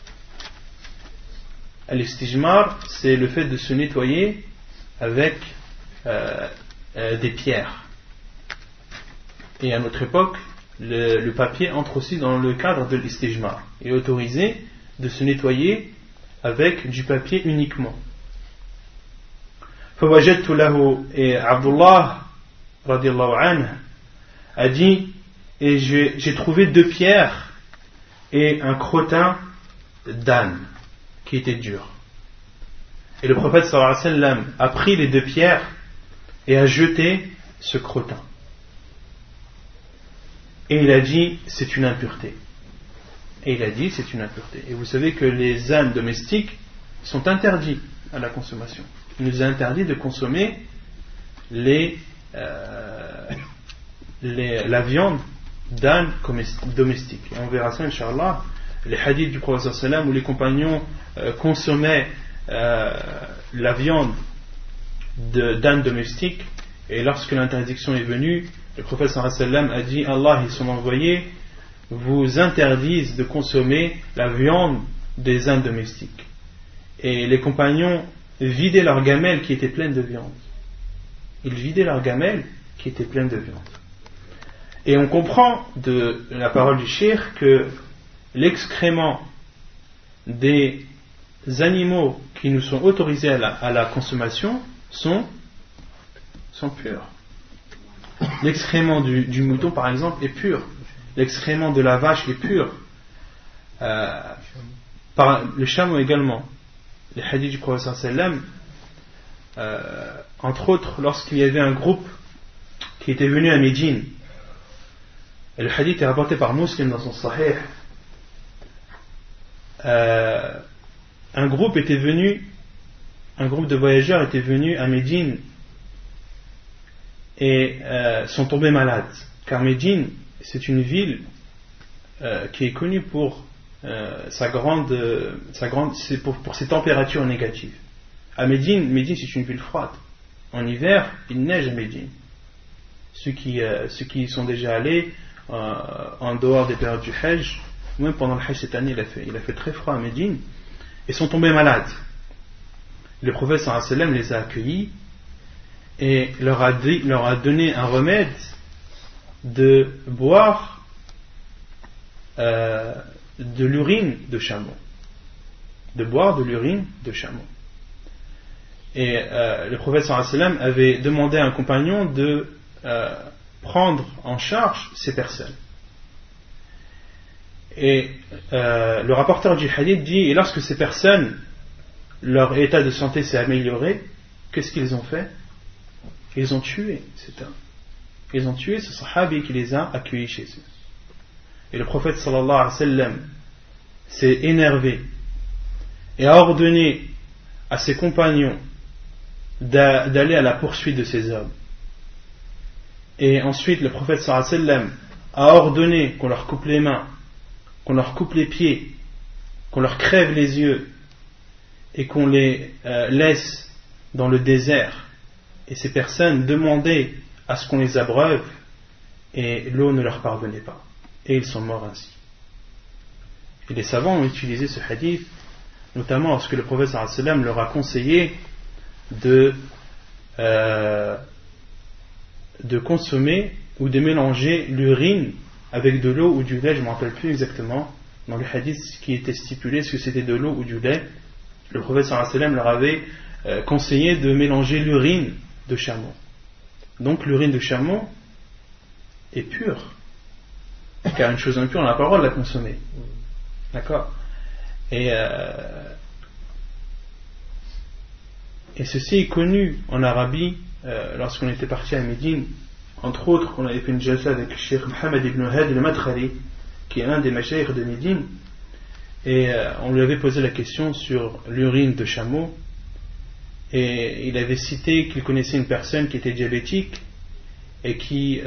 Al-istijmar, c'est le fait de se nettoyer avec des pierres. Et à notre époque, le papier entre aussi dans le cadre de l'istijmar. Il est autorisé de se nettoyer avec du papier uniquement. فوجدت له, et Abdullah radiallahu anhu a dit et j'ai trouvé 2 pierres et un crottin d'âne qui était dur. Et le prophète sallallahu alayhi wa sallam a pris les 2 pierres et a jeté ce crottin. Et il a dit c'est une impureté. Et il a dit c'est une impureté. Et vous savez que les ânes domestiques sont interdits à la consommation. Il nous est interdit de consommer la viande d'âne domestique. Et on verra ça, Inch'Allah, les hadiths du prophète sallallahu alayhi wa sallam où les compagnons consommaient la viande d'âne domestique, et lorsque l'interdiction est venue, le prophète sallallahu alayhi wa sallam a dit Allah et son envoyé vous interdisent de consommer la viande des ânes domestiques. Et les compagnons vidaient leurs gamelles qui étaient pleines de viande. Ils vidaient leurs gamelles qui étaient pleines de viande. Et on comprend de la parole du cheikh que l'excrément des animaux qui nous sont autorisés à la consommation sont purs. L'excrément du mouton par exemple est pur. L'excrément de la vache est pur. Le chameau également. Les hadiths du prophète sallam, entre autres lorsqu'il y avait un groupe qui était venu à Médine, et le hadith est rapporté par Muslim dans son Sahih, un groupe de voyageurs était venu à Médine et sont tombés malades, car Médine c'est une ville qui est connue pour pour ses températures négatives. À Médine c'est une ville froide. En hiver, il neige à Médine. Ceux qui y sont déjà allés en dehors des périodes du Hajj, même pendant le Hajj cette année, il a fait très froid à Médine, et sont tombés malades. Le prophète sallallahu alayhi wa sallam les a accueillis et leur a donné un remède de boire de l'urine de chameau. De boire de l'urine de chameau. Et le prophète sallallahu alayhi wa sallam avait demandé à un compagnon de prendre en charge ces personnes. Et le rapporteur du hadith dit, et lorsque ces personnes, leur état de santé s'est amélioré, qu'est-ce qu'ils ont fait? Ils ont tué cet homme. Ils ont tué ce sahabi qui les a accueillis chez eux. Et le prophète sallallahu alayhi wa sallam s'est énervé et a ordonné à ses compagnons d'aller à la poursuite de ces hommes. Et ensuite le prophète sallallahu alayhi wa sallam a ordonné qu'on leur coupe les mains, qu'on leur coupe les pieds, qu'on leur crève les yeux et qu'on les laisse dans le désert. Et ces personnes demandaient à ce qu'on les abreuve et l'eau ne leur parvenait pas. Et ils sont morts ainsi. Et les savants ont utilisé ce hadith notamment lorsque le prophète sallallahu alayhi wa sallam leur a conseillé de consommer ou de mélanger l'urine avec de l'eau ou du lait. Je ne me rappelle plus exactement dans le hadith qui était stipulé, est-ce que c'était de l'eau ou du lait. Le prophète sallallahu alayhi wa sallam leur avait conseillé de mélanger l'urine de chameau. Donc l'urine de chameau est pure, car une chose impure on n'a pas le droit de la consommer. D'accord. Et ceci est connu en Arabie. Lorsqu'on était parti à Médine, entre autres, on avait fait une jalsa avec Cheikh Mohammed ibn Hadi al-Madkhali, qui est un des mashaykh de Médine, et on lui avait posé la question sur l'urine de chameau, et il avait cité qu'il connaissait une personne qui était diabétique et qui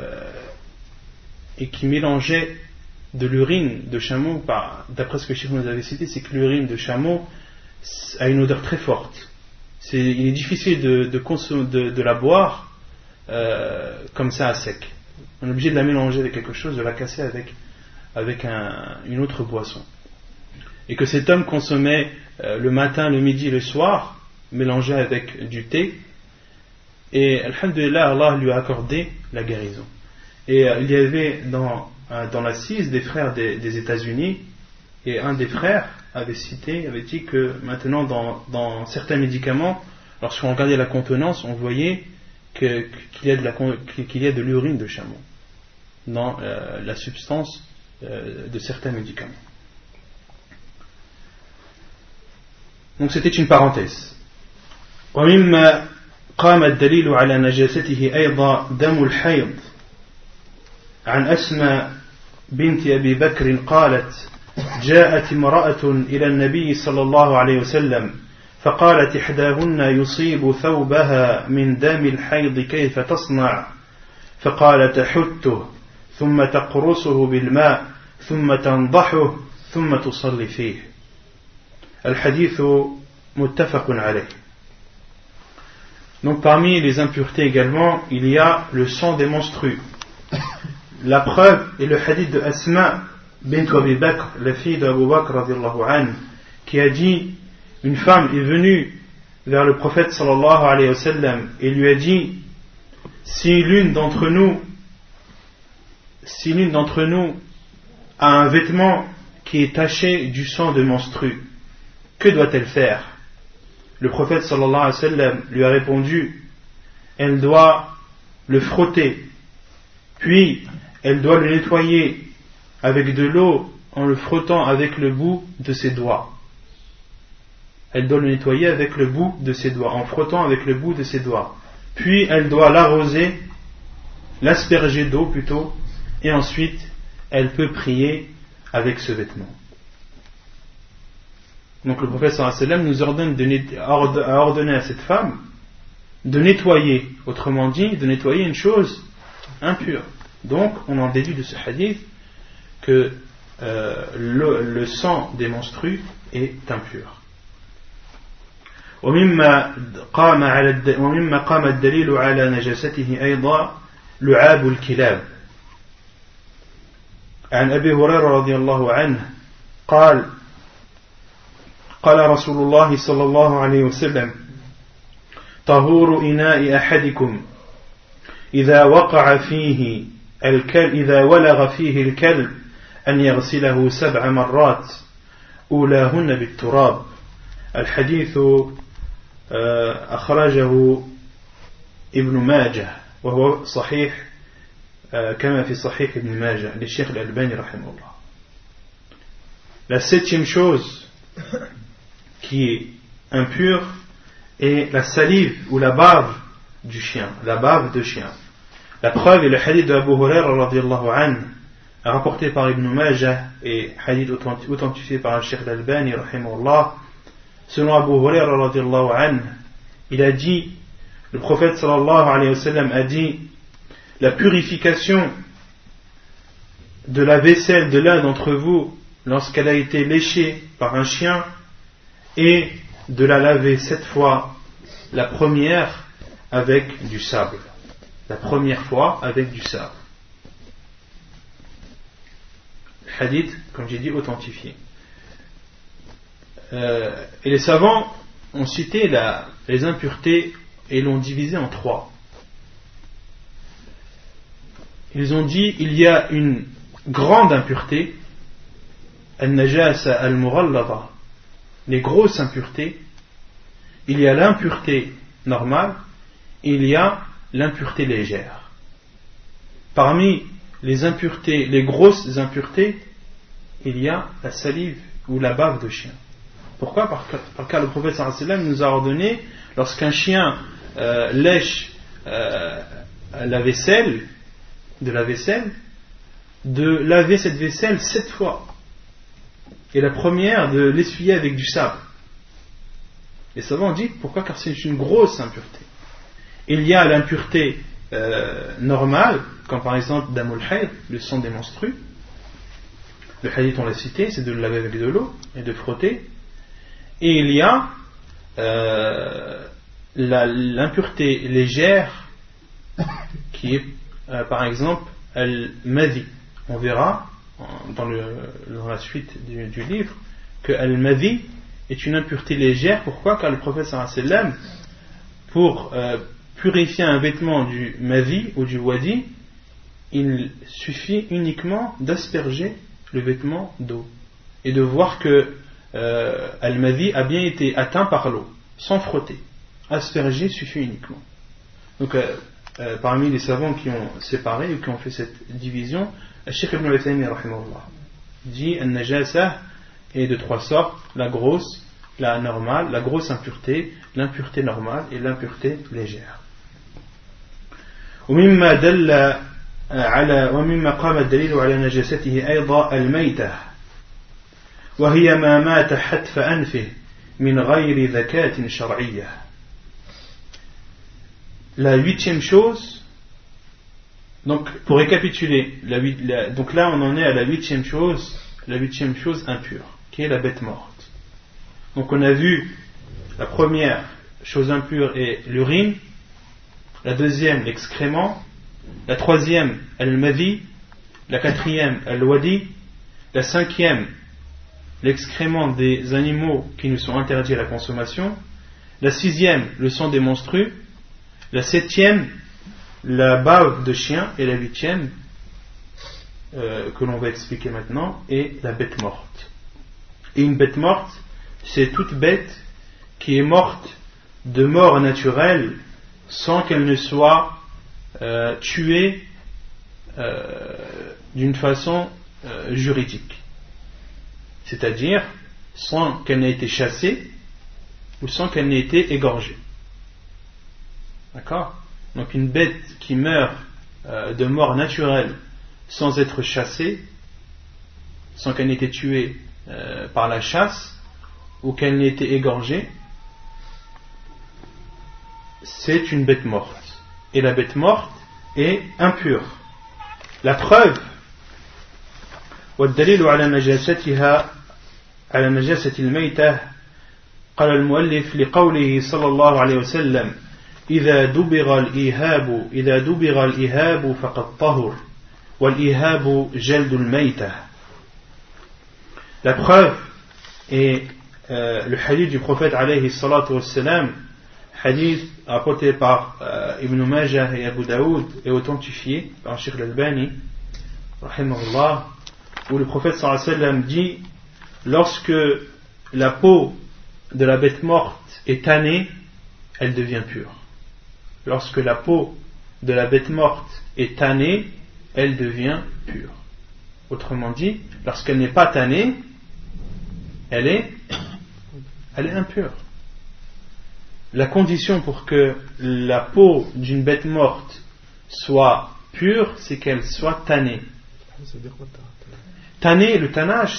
mélangeait de l'urine de chameau. D'après ce que Cheikh nous avait cité, c'est que l'urine de chameau a une odeur très forte. Il est difficile de la boire comme ça à sec. On est obligé de la mélanger avec quelque chose, de la casser avec une autre boisson. Et que cet homme consommait le matin, le midi et le soir, mélangé avec du thé. Et alhamdulillah, Allah lui a accordé la guérison. Et il y avait dans l'assise des frères des États-Unis, et un des frères avait dit que maintenant dans certains médicaments, lorsqu'on regardait la contenance, on voyait qu'il y a de l'urine de chameau dans la substance de certains médicaments. Donc c'était une parenthèse. ومما قام الدليل على نجاسته أيضا دم الحيض عن أسماء بنت أبي بكر قالت جاءت امرأة إلى النبي صلى الله عليه وسلم فقالت إحداهن يصيب ثوبها من دم الحيض كيف تصنع فقال تحته ثم تقرصه بالماء ثم تنضحه ثم تصلي فيه. الحديث متفق عليه. Donc parmi les impuretés également, il y a le sang des menstrues. La preuve est le hadith de Asma bint Abi Bakr, la fille d'Abu Bakr radiallahu anhu, qui a dit, une femme est venue vers le prophète sallallahu alayhi wa sallam et lui a dit, si l'une d'entre nous a un vêtement qui est taché du sang de menstrue, que doit-elle faire? Le prophète sallallahu alayhi wa sallam lui a répondu, elle doit le frotter, puis elle doit le nettoyer avec de l'eau en le frottant avec le bout de ses doigts. Elle doit le nettoyer avec le bout de ses doigts, en frottant avec le bout de ses doigts. Puis elle doit l'arroser, l'asperger d'eau plutôt, et ensuite elle peut prier avec ce vêtement. Donc le prophète sallallahu alayhi wa sallam nous a ordonné à cette femme de nettoyer, autrement dit, de nettoyer une chose impure. Donc on en déduit de ce hadith que le sang des menstrues est impur. ومما قام الدليل على نجاسته أيضا لعاب الكلاب. عن أبي هريرة رضي الله عنه قال قال رسول الله صلى الله عليه وسلم طهور إناء أحدكم إذا ولغ فيه الكلب أن يغسله 7 مرات أولاهن بالتراب. الحديث أخرجه ابن ماجه وهو صحيح كما في صحيح ابن ماجه للشيخ الألباني رحمه الله. La 7e chose qui est impure est la salive ou la bave du chien, la bave de chien. La preuve est le hadith de Abu Hurairah radiyallahu anhu, rapporté par Ibn Majah et hadith authentifié par le Cheikh Al-Albani rahimahullah. Selon Abu Hurairah radiyallahu anhu, il a dit, le prophète sallallahu alayhi wa sallam a dit, la purification de la vaisselle de l'un d'entre vous lorsqu'elle a été léchée par un chien et de la laver 7 fois, la première avec du sable. La première fois avec du sable. Hadith, comme j'ai dit, authentifié. et les savants ont cité les impuretés et l'ont divisé en 3. Ils ont dit il y a une grande impureté, al-najasa al-mughallada, les grosses impuretés, il y a l'impureté normale, et il y a l'impureté légère. Parmi les impuretés, les grosses impuretés, il y a la salive ou la bave de chien. Pourquoi ? Parce que le prophète sallallahu alayhi wa sallam nous a ordonné, lorsqu'un chien lèche la vaisselle, de laver cette vaisselle 7 fois. Et la première, de l'essuyer avec du sable. Les savants disent pourquoi ? Car c'est une grosse impureté. Il y a l'impureté normale, comme par exemple damul hayd, le sang des menstrues. Le hadith, on l'a cité, c'est de le laver avec de l'eau et de frotter. Et il y a l'impureté légère, qui est par exemple al-madhi. On verra dans la suite du livre que al-madhi est une impureté légère. Pourquoi ? Car le prophète sallallahu alayhi wa sallam, pour purifier un vêtement du madhi ou du wadi, il suffit uniquement d'asperger le vêtement d'eau et de voir que al-madhi a bien été atteint par l'eau, sans frotter. Asperger suffit uniquement. Donc parmi les savants qui ont séparé ou qui ont fait cette division, Cheikh Ibn al-Uthaymin rahimahullah dit an-najasa est de 3 sortes: la grosse, la normale, la grosse impureté, l'impureté normale et l'impureté légère. ومما قام الدليل على نجاسته أيضا الميتة وهي ما مات حتف أنفه من غير ذكاة شرعية. La 8e chose, donc pour récapituler, donc là on en est à la 8e chose impure, qui est la bête morte. Donc on a vu la première chose impure est l'urine, la deuxième l'excrément, la troisième al-madhi, la quatrième al-wadi, la cinquième l'excrément des animaux qui nous sont interdits à la consommation, la sixième le sang des menstrues, la septième la bave de chien, et la 8e que l'on va expliquer maintenant est la bête morte. Et une bête morte, c'est toute bête qui est morte de mort naturelle sans qu'elle ne soit tuée d'une façon juridique, c'est-à-dire sans qu'elle n'ait été chassée ou sans qu'elle n'ait été égorgée. D'accord ? Donc une bête qui meurt de mort naturelle sans être chassée, sans qu'elle n'ait été tuée par la chasse ou qu'elle n'ait été égorgée, c'est une bête morte. Et la bête morte est impure. La preuve, والدليل على نجاستها على نجاسة الميتة قال المؤلف لقوله صلى الله عليه وسلم إذا دبغ الإهاب فقد طهر والإهاب جلد الميتة. La preuve est le hadith du prophète alayhi salatu wassalam, hadith rapporté par Ibn Majah et Abu Daoud et authentifié par Cheikh al-Albani rahimahullah, où le prophète sallallahu alayhi wa sallam dit: lorsque la peau de la bête morte est tannée, elle devient pure. Lorsque la peau de la bête morte est tannée, elle devient pure. Autrement dit, lorsqu'elle n'est pas tannée, elle est impure. La condition pour que la peau d'une bête morte soit pure, c'est qu'elle soit tannée. Tanner, le tannage,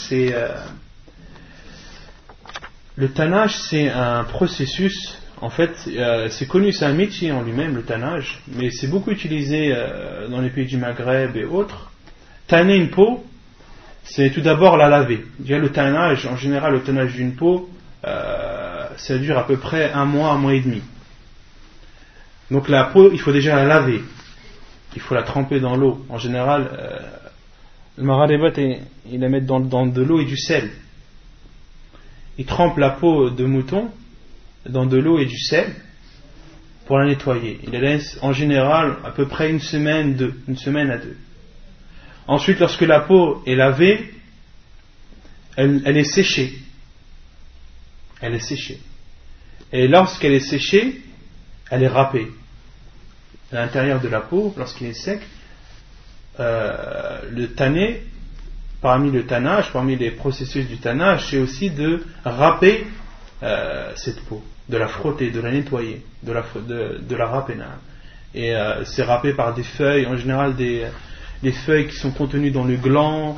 c'est un processus. En fait, c'est connu, c'est un métier en lui-même, le tannage, mais c'est beaucoup utilisé dans les pays du Maghreb et autres. Tanner une peau, c'est tout d'abord la laver. Déjà, le tannage, en général, le tannage d'une peau, ça dure à peu près un mois et demi. Donc la peau, il faut déjà la laver. Il faut la tremper dans l'eau. En général, le Magharibat, il la met dans de l'eau et du sel. il trempe la peau de mouton dans de l'eau et du sel pour la nettoyer. Il la laisse en général à peu près une semaine à deux. Ensuite, lorsque la peau est lavée, elle est séchée. Elle est séchée. Et lorsqu'elle est séchée, elle est râpée. À l'intérieur de la peau, lorsqu'il est sec, le tanné, parmi les processus du tannage, c'est aussi de râper cette peau, de la frotter, de la nettoyer, de la râper. Et c'est râpé par des feuilles, en général des feuilles qui sont contenues dans le gland,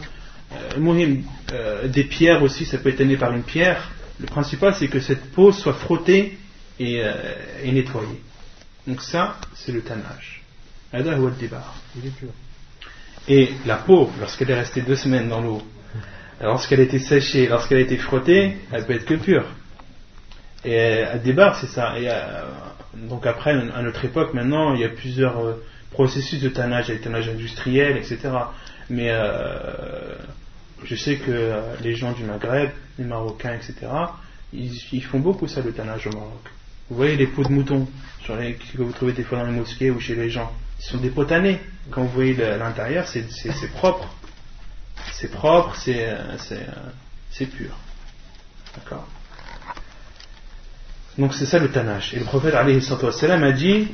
des pierres aussi, ça peut être tanné par une pierre. Le principal, c'est que cette peau soit frottée et nettoyée. Donc ça, c'est le tannage. Il est pur. Et la peau, lorsqu'elle est restée 2 semaines dans l'eau, lorsqu'elle a été séchée, lorsqu'elle a été frottée, elle peut être que pure. Et à débarre, c'est ça. Et donc après, à notre époque, maintenant, il y a plusieurs processus de tannage, il y a le tannage industriel, etc. Mais je sais que les gens du Maghreb, les Marocains, etc., ils font beaucoup ça, le tannage au Maroc. Vous voyez les peaux de mouton que vous trouvez des fois dans les mosquées ou chez les gens, ce sont des peaux tannées. Quand vous voyez l'intérieur, c'est propre. C'est propre, c'est pur. D'accord. Donc c'est ça le tannage. Et le prophète alayhi salatu wassalam a dit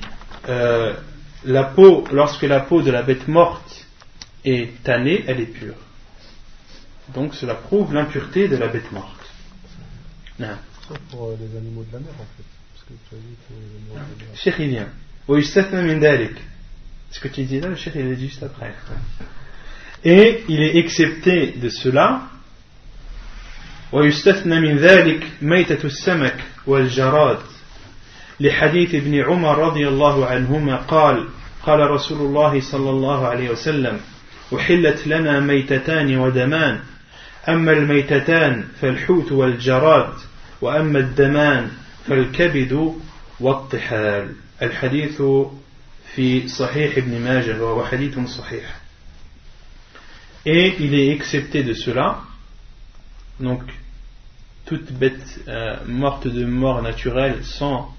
lorsque la peau de la bête morte est tannée, elle est pure. Donc cela prouve l'impureté de la bête morte. Non. Sauf pour les animaux de la mer en fait. Parce que tu as dit que les animaux de la mer. Cheikh il vient. ويستثنى من ذلك. Ce que tu dis là, le cheikh il est juste après. Et il est excepté de cela. ويستثنى من ذلك ميتة السمك والجراد لحديث ابن عمر رضي الله عنهما قال رسول الله صلى الله عليه وسلم أحلت لنا ميتتان ودمان أما الميتتان فالحوت والجراد وأما الدمان فالكبد والطحال. الحديث في صحيح ابن ماجه وهو حديث صحيح. Et il est excepté de cela, donc toute bête morte de mort naturelle sans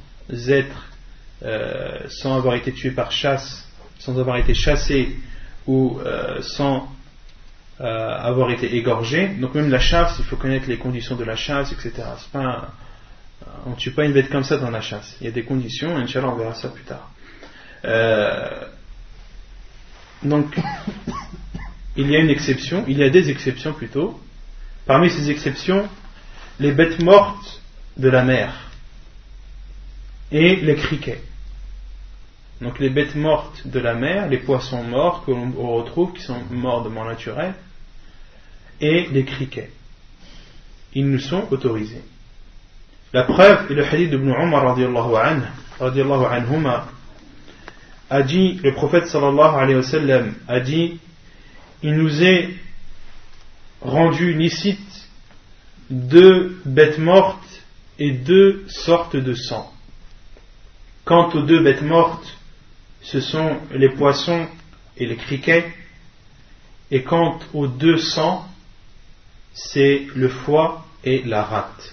avoir été tuée par chasse, sans avoir été chassée ou sans avoir été égorgée. Donc même la chasse, il faut connaître les conditions de la chasse, etc. On ne tue pas une bête comme ça dans la chasse. Il y a des conditions, Inch'Allah on verra ça plus tard. Donc il y a des exceptions plutôt. Parmi ces exceptions, les bêtes mortes de la mer et les criquets. Donc les bêtes mortes de la mer, les poissons morts que l'on retrouve, qui sont morts de mort naturelle, et les criquets. Ils nous sont autorisés. La preuve est le hadith d'Ibn Umar radiallahu anhuma a dit, le prophète sallallahu alayhi wa sallam a dit, il nous est rendu licite 2 bêtes mortes et 2 sortes de sang. Quant aux 2 bêtes mortes, ce sont les poissons et les criquets, et quant aux 2 sangs, c'est le foie et la rate.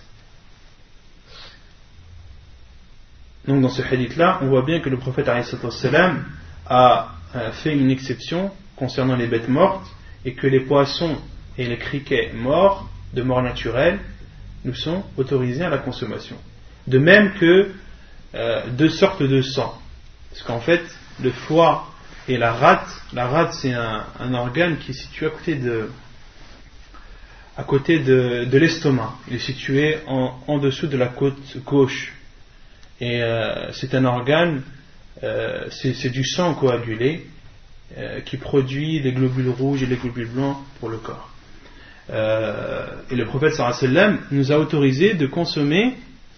Donc dans ce hadith-là, on voit bien que le prophète a fait une exception concernant les bêtes mortes, et que les poissons et les criquets morts, de mort naturelle, nous sont autorisés à la consommation. De même que 2 sortes de sang. Parce qu'en fait, le foie et la rate c'est un organe qui est situé à côté de l'estomac. Il est situé en dessous de la côte gauche. Et c'est un organe, c'est du sang coagulé qui produit les globules rouges et les globules blancs pour le corps. Et le prophète sallallahu alayhi wa sallam nous a autorisé de consommer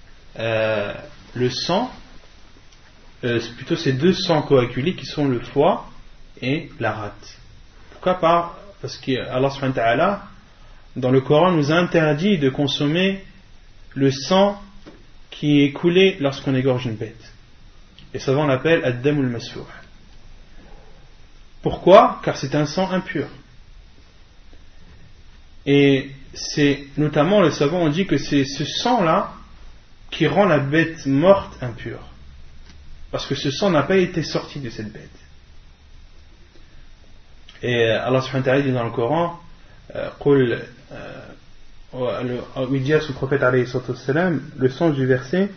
le sang, plutôt ces 2 sangs coagulés qui sont le foie et la rate. Pourquoi pas? Parce qu'Allah subhanahu wa ta'ala dans le Coran nous a interdit de consommer le sang qui est coulé lorsqu'on égorge une bête. Et ça on l'appelle ad-damul masfouh. Pourquoi? Car c'est un sang impur. Et c'est notamment, les savants ont dit que c'est ce sang-là qui rend la bête morte impure. Parce que ce sang n'a pas été sorti de cette bête. Et Allah subhanahu wa ta'ala dit dans le Coran, où il dit à son prophète alayhi salatu wassalam, le sens du verset,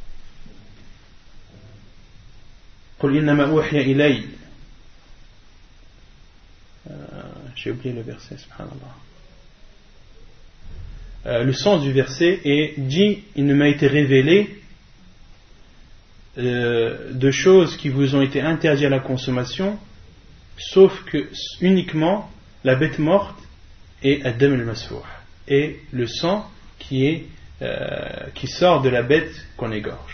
قل إنما أوحي إلي. J'ai oublié le verset, subhanallah. Le sens du verset est dit, il ne m'a été révélé de choses qui vous ont été interdites à la consommation, sauf que uniquement la bête morte et ad-dam al-masfouh, et le sang qui sort de la bête qu'on égorge.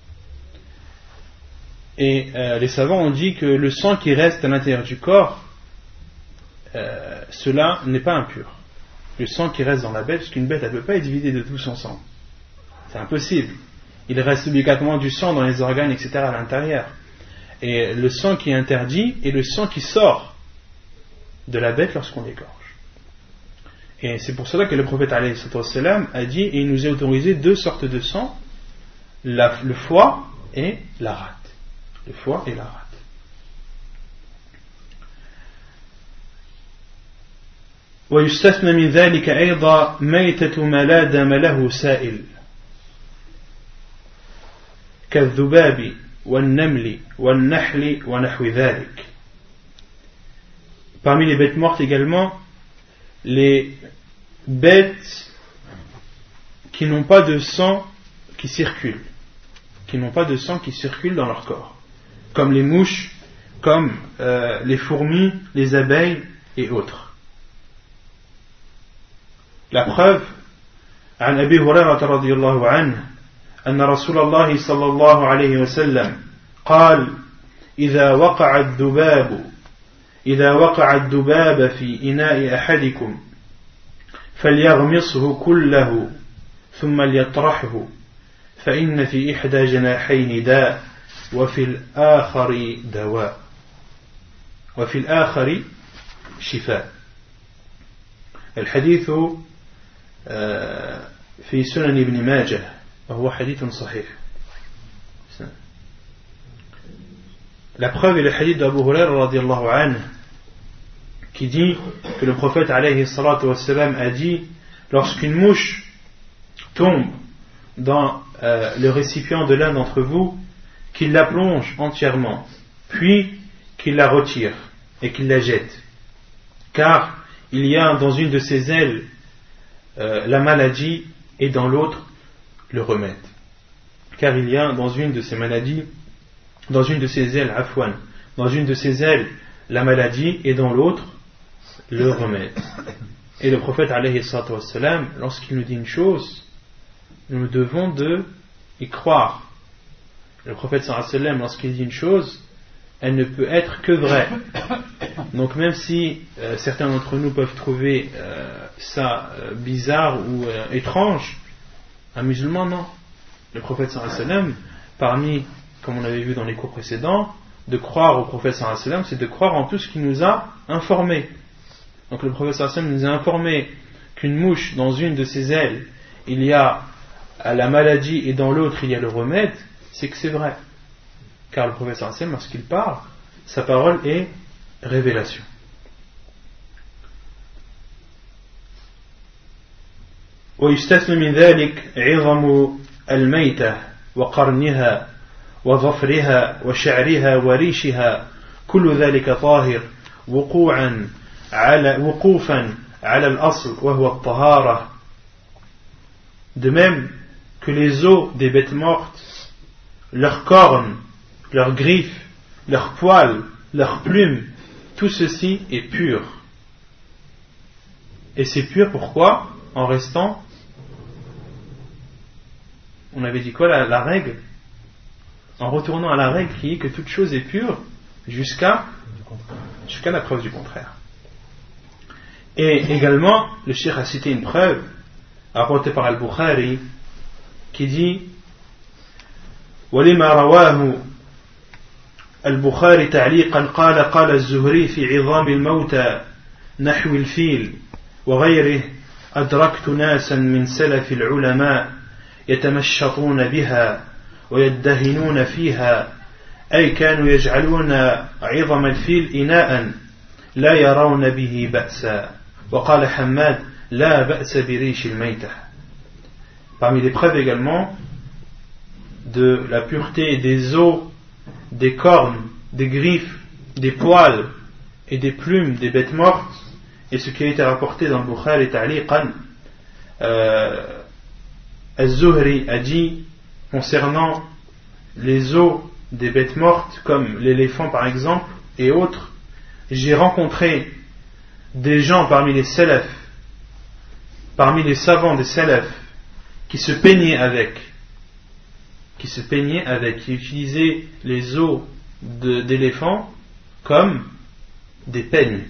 Et les savants ont dit que le sang qui reste à l'intérieur du corps, cela n'est pas impur. Le sang qui reste dans la bête, parce qu'une bête elle ne peut pas être vidée de tout son sang, c'est impossible. Il reste obligatoirement du sang dans les organes, etc. à l'intérieur. Et le sang qui est interdit est le sang qui sort de la bête lorsqu'on l'égorge. Et c'est pour cela que le prophète alayhi salam a dit, et il nous a autorisé 2 sortes de sang, le foie et la rate. Le foie et la rate. ويستثنى من ذلك أيضا ميتة ما لا دم له سائل كالذباب والنمل والنحل ونحو ذلك. Parmi les bêtes mortes également, les bêtes qui n'ont pas de sang qui circule, dans leur corps, comme les mouches, comme les fourmis, les abeilles et autres. La preuve, عن أبي هريرة رضي الله عنه أن رسول الله صلى الله عليه وسلم قال إذا وقع الذباب في إناء أحدكم فليغمصه كله ثم ليطرحه فإن في إحدى جناحين داء وفي الآخر دواء وفي الآخر شفاء. الحديث في سنن ابن ماجه وهو حديث صحيح. La preuve est le hadith d'Abu Hurayra radiyallahu anhu qui dit que le prophète alayhi salatu wassalam a dit, lorsqu'une mouche tombe dans le récipient de l'un d'entre vous, qu'il la plonge entièrement, puis qu'il la retire et qu'il la jette, car il y a dans une de ses ailes la maladie et dans l'autre le remède. Car il y a dans une de ces maladies, dans une de ses ailes, dans une de ses ailes la maladie et dans l'autre le remède. Et le prophète alayhi salatu wassalam, lorsqu'il nous dit une chose, nous devons de y croire. Le prophète sallallahu alayhi wa sallam, lorsqu'il dit une chose, elle ne peut être que vraie. Donc même si certains d'entre nous peuvent trouver ça bizarre ou étrange, un musulman non. Le prophète sallallahu alayhi wa sallam, parmi, comme on avait vu dans les cours précédents, de croire au prophète sallallahu alayhi wa sallam, c'est de croire en tout ce qu'il nous a informé. Donc le prophète sallallahu alayhi wa sallam nous a informé qu'une mouche, dans une de ses ailes, il y a la maladie et dans l'autre il y a le remède, c'est que c'est vrai. Car le prophète sallallahu alayhi wa sallam, lorsqu'il parle, sa parole est révélation. ويستثنى من ذلك عظم الميتة وقرنها وظفرها وشعرها وريشها كل ذلك طاهر وقوفا على الأصل وهو الطهارة. De même que les os des bêtes mortes, leurs cornes, leurs griffes, leurs poils, leurs plumes, tout ceci est pur. Et c'est pur pourquoi? En restant, on avait dit quoi la règle? En retournant à la règle qui est que toute chose est pure jusqu'à la preuve du contraire. Et également, le cheikh a cité une preuve apportée par Al-Bukhari qui dit ولما رواه البخاري تعليقا قال الزهري في عظام الموتى نحو الفيل وغيره أدركت ناسا من سلف العلماء يتمشطون بها ويدهنون فيها أي كانوا يجعلون عظم الفيل إناء لا يرون به بأسا وقال حماد لا بأس بريش الميتة. Parmi les preuves également de la pureté des os, des cornes, des griffes, des poils et des plumes des bêtes mortes, et ce qui a été rapporté dans le Bukhari ta'liqan, Az-Zuhri a dit concernant les os des bêtes mortes comme l'éléphant par exemple et autres, j'ai rencontré des gens parmi les salafs, parmi les savants des salafs qui se peignaient avec, qui utilisaient les os d'éléphant comme des peignes.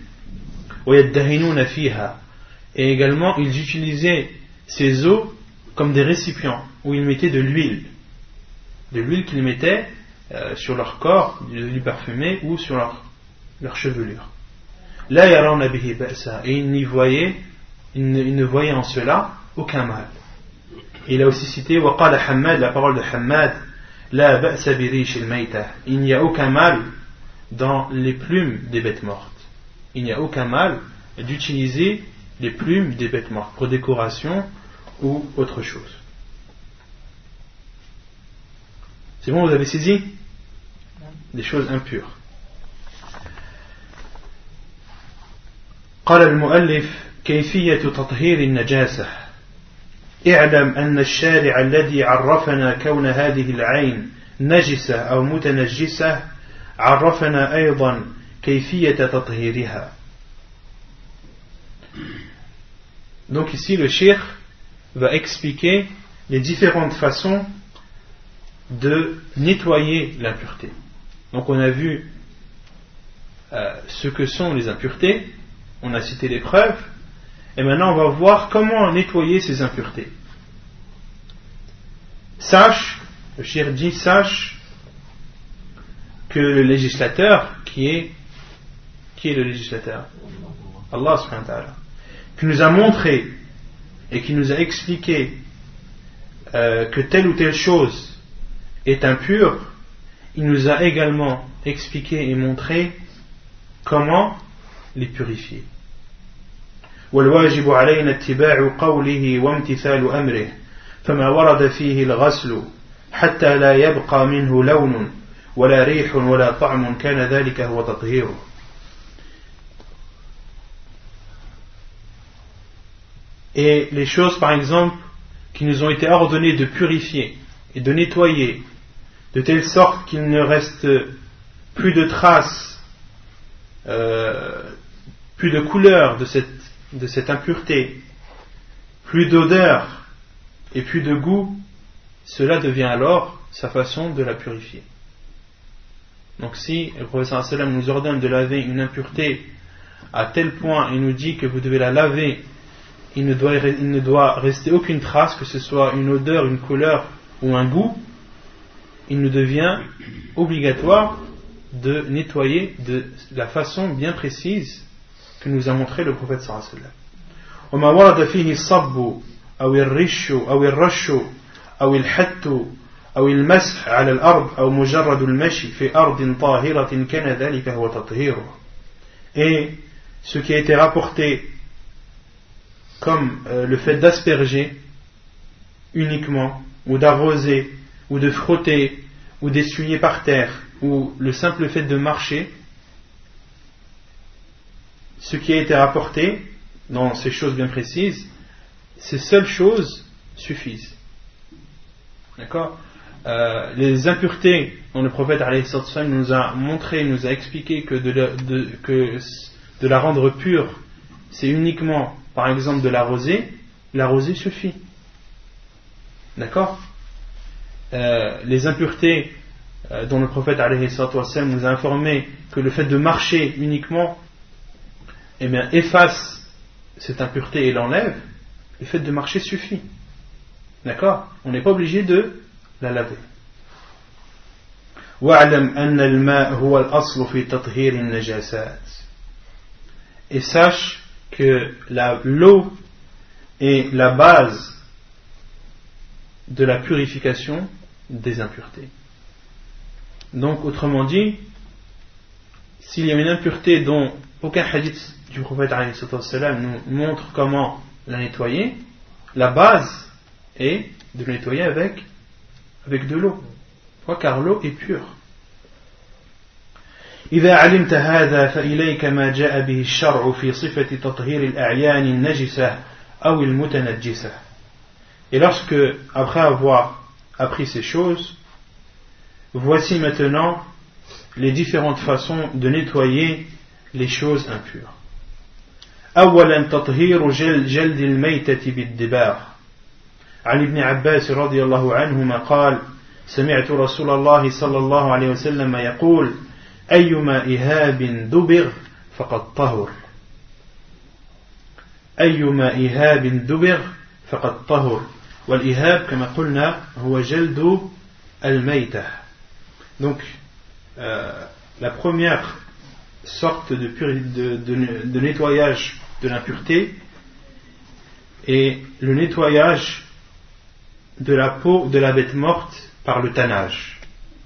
Et également ils utilisaient ces os comme des récipients où ils mettaient de l'huile qu'ils mettaient sur leur corps, de l'huile parfumée ou sur leur chevelure. La yarawna bihi ba'sa, et ils ne voyaient en cela aucun mal. Il a aussi cité وقال حماد, la parole de Hammad, la ba'sa bi rish al-mayta, il n'y a aucun mal dans les plumes des bêtes mortes. Il n'y a aucun mal d'utiliser les plumes des bêtes mortes pour décoration ou autre chose. C'est bon, vous avez saisi? Des choses impures. قال المؤلف كيفية تطهير النجاسة اعلم أن الشارع الذي عرفنا كون هذه العين نجسة أو متنجسة عرفنا أيضا كيفية تطهيرها. Donc ici le cheikh va expliquer les différentes façons de nettoyer l'impureté. Donc on a vu ce que sont les impuretés, on a cité les preuves, et maintenant on va voir comment nettoyer ces impuretés. Sache, le cheikh dit, sache que le législateur, qui est le législateur? Allah subhanahu wa ta'ala, qui nous a montré et qui nous a expliqué que telle ou telle chose est impure, il nous a également expliqué et montré comment les purifier. والواجب علينا اتباع قوله وامتثال أمره فما ورد فيه الغسل حتى لا يبقى منه لون ولا ريح ولا طعم كان ذلك هو تطهيره. Et les choses par exemple qui nous ont été ordonnées de purifier et de nettoyer de telle sorte qu'il ne reste plus de traces, plus de couleur de cette impureté, plus d'odeur et plus de goût, cela devient alors sa façon de la purifier. Donc si le professeur sallam nous ordonne de laver une impureté à tel point, il nous dit que vous devez la laver, il ne doit rester aucune trace, que ce soit une odeur, une couleur ou un goût, il nous devient obligatoire de nettoyer de la façon bien précise que nous a montré le prophète sallallahu alayhi wa sallam. وما ورد فيه الصب أو الرش أو الرش أو الحت أو المسح على الأرض أو مجرد المشي في أرض طاهرة كان ذلك هو تطهيره. Et ce qui a été rapporté comme le fait d'asperger uniquement, ou d'arroser, ou de frotter, ou d'essuyer par terre, ou le simple fait de marcher, ce qui a été rapporté dans ces choses bien précises, ces seules choses suffisent. D'accord? Les impuretés dont le prophète alayhi sallam nous a montré, nous a expliqué que de la rendre pure, c'est uniquement par exemple de l'arroser suffit. D'accord? Les impuretés dont le prophète alayhi sallam nous a informé que le fait de marcher uniquement efface cette impureté et l'enlève, le fait de marcher suffit. D'accord? On n'est pas obligé de la laver. وَاعْلَمْ أَنَّ الْمَاءَ هُوَ الْأَصْلُ فِي تَطْهِيرِ النَّجَاسَاتِ. Et sache que l'eau est la base de la purification des impuretés. Donc, autrement dit, s'il y a une impureté dont aucun hadith du prophète nous montre comment la nettoyer, la base est de la nettoyer avec de l'eau. Car l'eau est pure. إذا علمت هذا فإليك ما جاء به الشرع في صفة تطهير الأعيان النجسة أو المتنجسة. Et lorsque, après avoir appris ces choses, voici maintenant les différentes façons de nettoyer les choses impures. أولا تطهير جلد الميتة بالدباغ. عن ابن عباس رضي الله عنهما قال: سمعت رسول الله صلى الله عليه وسلم يقول: أيما إهاب دبغ فقد طهر. أيما إهاب دبغ فقد طهر. والإهاب كما قلنا هو جلد الميتة. Donc la première sorte de nettoyage de l'impureté est le nettoyage de la peau de la bête morte par le tannage.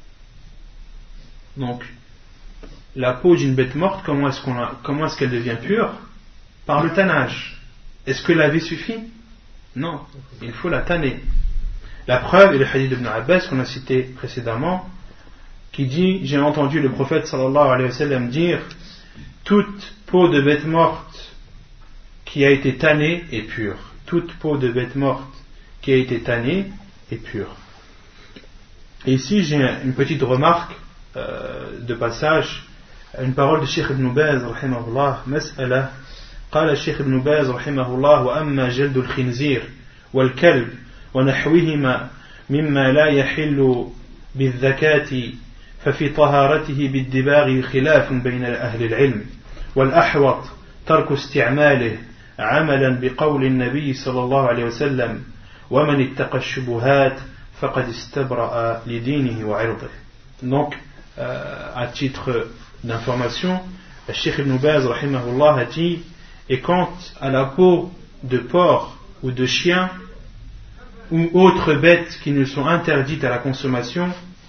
Donc la peau d'une bête morte, comment est-ce qu'elle devient pure? Par le tannage. Est-ce que laver suffit? Non, il faut la tanner. La preuve est le hadith d'Ibn Abbas qu'on a cité précédemment, qui dit: j'ai entendu le prophète sallallahu alayhi wa sallam dire: toute peau de bête morte qui a été tannée est pure. Toute peau de bête morte qui a été tannée est pure. Et ici j'ai une petite remarque de passage, une parole de Cheikh Ibn Baz rahimahullah, mas'ala. قال الشيخ ابن باز رحمه الله: وأما جلد الخنزير والكلب ونحوهما مما لا يحل بالذكاة ففي طهارته بالدباغ خلاف بين أهل العلم، والأحوط ترك استعماله عملا بقول النبي صلى الله عليه وسلم: ومن اتقى الشبهات فقد استبرأ لدينه وعرضه. Donc, à titre d'information, le Cheikh Ibn Baz rahimahullah a dit: et quant à la peau de porc ou de chien ou autres bêtes qui nous sont interdites à la consommation,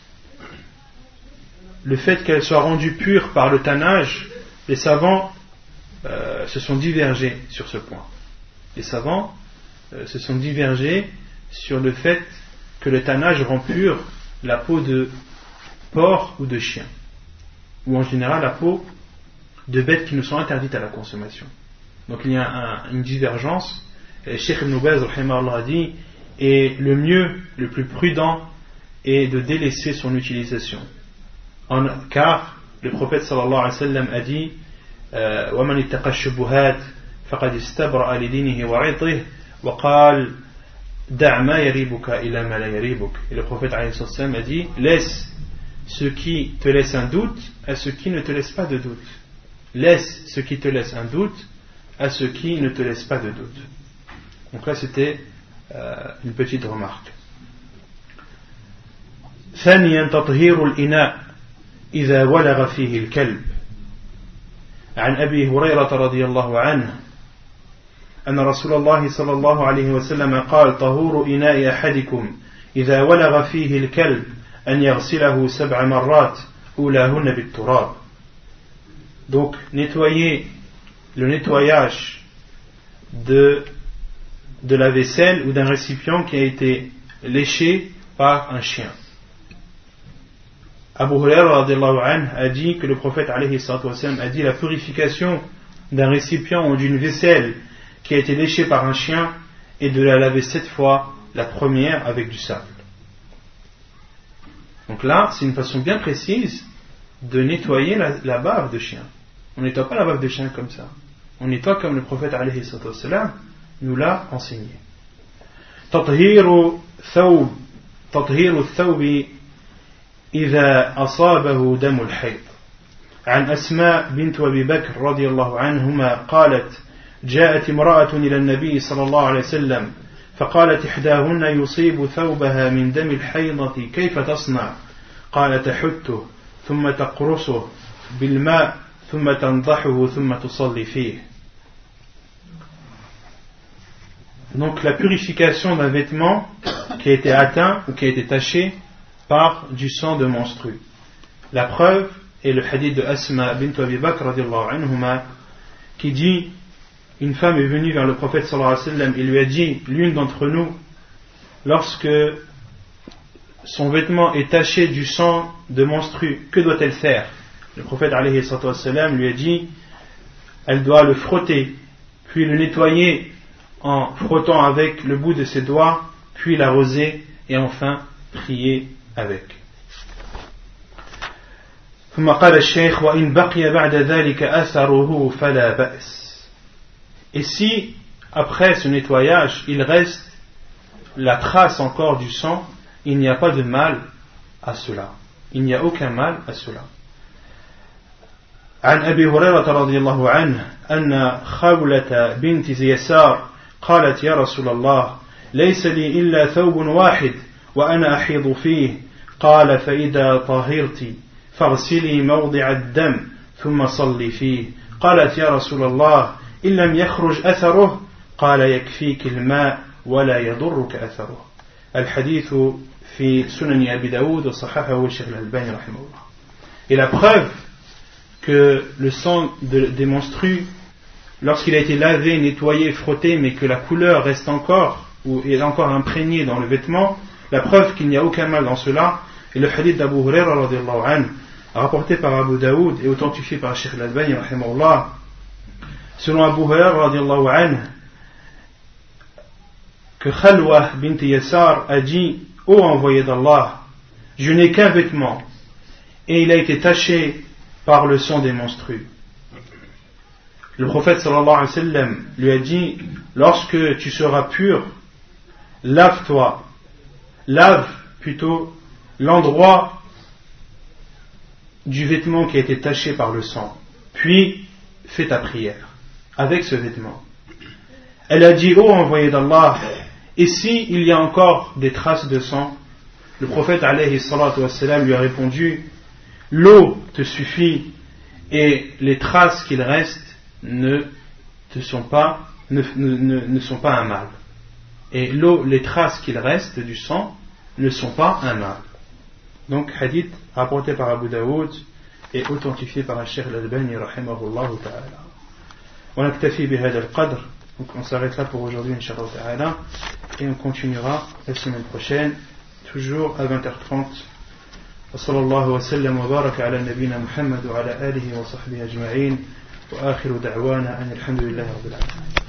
le fait qu'elles soient rendues pures par le tannage, les savants se sont divergés sur ce point. Les savants se sont divergés sur le fait que le tannage rend pure la peau de porc ou de chien, ou en général la peau de bêtes qui nous sont interdites à la consommation. Donc il y a une divergence. Cheikh Ibn Baz a dit: et le mieux, le plus prudent est de délaisser son utilisation, car le prophète sallallahu alayhi wa sallam a dit: وَمَنِ اتَّقَى الشُّبُهَاتِ فَقَدْ اسْتَبْرَأَ لِدِينِهِ وَعِرْضِهِ وَقَالَ دَعْ مَا يَرِيبُكَ إِلَى مَا لَا يَرِيبُكَ. Et le prophète alayhi wa sallam a dit: laisse ce qui te laisse un doute à ce qui ne te laisse pas de doute. Laisse ce qui te laisse un doute à ce qui ne te laisse pas de doute. Donc là c'était une petite remarque. ثانيا تطهير الإناء إذا ولغ فيه الكلب. عن أبي هريرة رضي الله عنه أن رسول الله صلى الله عليه وسلم قال: طهور إناء أحدكم إذا ولغ فيه الكلب أن يغسله 7 مرات أولاهن بالتراب. Donc le nettoyage de la vaisselle ou d'un récipient qui a été léché par un chien. Abu Huraira radiyallahu anhu a dit que le prophète alayhi salatu wassalam a dit: la purification d'un récipient ou d'une vaisselle qui a été léchée par un chien est de la laver 7 fois, la première avec du sable. Donc là c'est une façon bien précise de nettoyer la bave de chien. On ne nettoie pas la bave de chien comme ça. On nettoie comme le prophète alayhi salatu wassalam nous l'a enseigné. تطهير الثوب إذا أصابه دم الحيض. عن أسماء بنت أبي بكر رضي الله عنهما قالت: جاءت امرأة إلى النبي صلى الله عليه وسلم فقالت إحداهن: يصيب ثوبها من دم الحيضة كيف تصنع؟ قال: تحته ثم تقرصه بالماء ثم تنضحه ثم تصلي فيه. Donc la purification d'un vêtement qui a été atteint ou qui a été taché par du sang de menstru. La preuve est le hadith de Asma bint Abi Bakr radiallahu anhuma qui dit: une femme est venue vers le prophète sallallahu alayhi wa sallam et lui a dit, l'une d'entre nous, lorsque son vêtement est taché du sang de menstru, que doit-elle faire? Le prophète alayhi wa sallam lui a dit, elle doit le frotter, puis le nettoyer en frottant avec le bout de ses doigts, puis l'arroser et enfin prier avec. ثم قال الشيخ وإن بقي بعد ذلك أثره فلا بأس. Et si après ce nettoyage il reste la trace encore du sang, il n'y a pas de mal à cela, il n'y a aucun mal à cela. عن أبي هريرة رضي الله عنه أن خولة بنت يسار قالت يا رسول الله ليس لي إلا ثوب واحد وأنا أحيض فيه قال فإذا طهرت فاغسلي موضع الدم ثم صلي فيه قالت يا رسول الله إن لم يخرج أثره قال يكفيك الماء ولا يضرك أثره. الحديث في سنن أبي داود وصححه الشيخ الألباني رحمه الله. Et la preuve que le sang des menstrues, lorsqu'il a été lavé, nettoyé, frotté, mais que la couleur reste encore, ou est encore imprégnée dans le vêtement, la preuve qu'il n'y a aucun mal dans cela, est le hadith d'Abu Huraira radiyallahu anhu, rapporté par Abu Daoud et authentifié par Cheikh Al-Albani rahimahullah. Selon Abu Huraira radiyallahu anhu, que Khalwa bint Yasar a dit: ô envoyé d'Allah, je n'ai qu'un vêtement, et il a été taché par le sang des menstrues. Le prophète sallallahu alayhi wa sallam lui a dit: lorsque tu seras pur, lave-toi, lave plutôt l'endroit du vêtement qui a été taché par le sang, puis fais ta prière avec ce vêtement. Elle a dit: ô envoyé d'Allah, et si il y a encore des traces de sang? Le prophète alayhi salatu wassalam lui a répondu: l'eau te suffit et les traces qu'il reste ne sont pas un mal. Et l'eau, les traces qu'il reste du sang ne sont pas un mal. Donc hadith rapporté par Abu Daoud et authentifié par Cheikh Al-Albani rahimahullah ta'ala. On aktafi bihada al-qadr. Donc on s'arrête là pour aujourd'hui inshallah ta'ala et on continuera la semaine prochaine toujours à 20h30. وصلى الله وسلم وبارك على نبينا محمد وعلى آله وصحبه أجمعين وآخر دعوانا أن الحمد لله رب العالمين.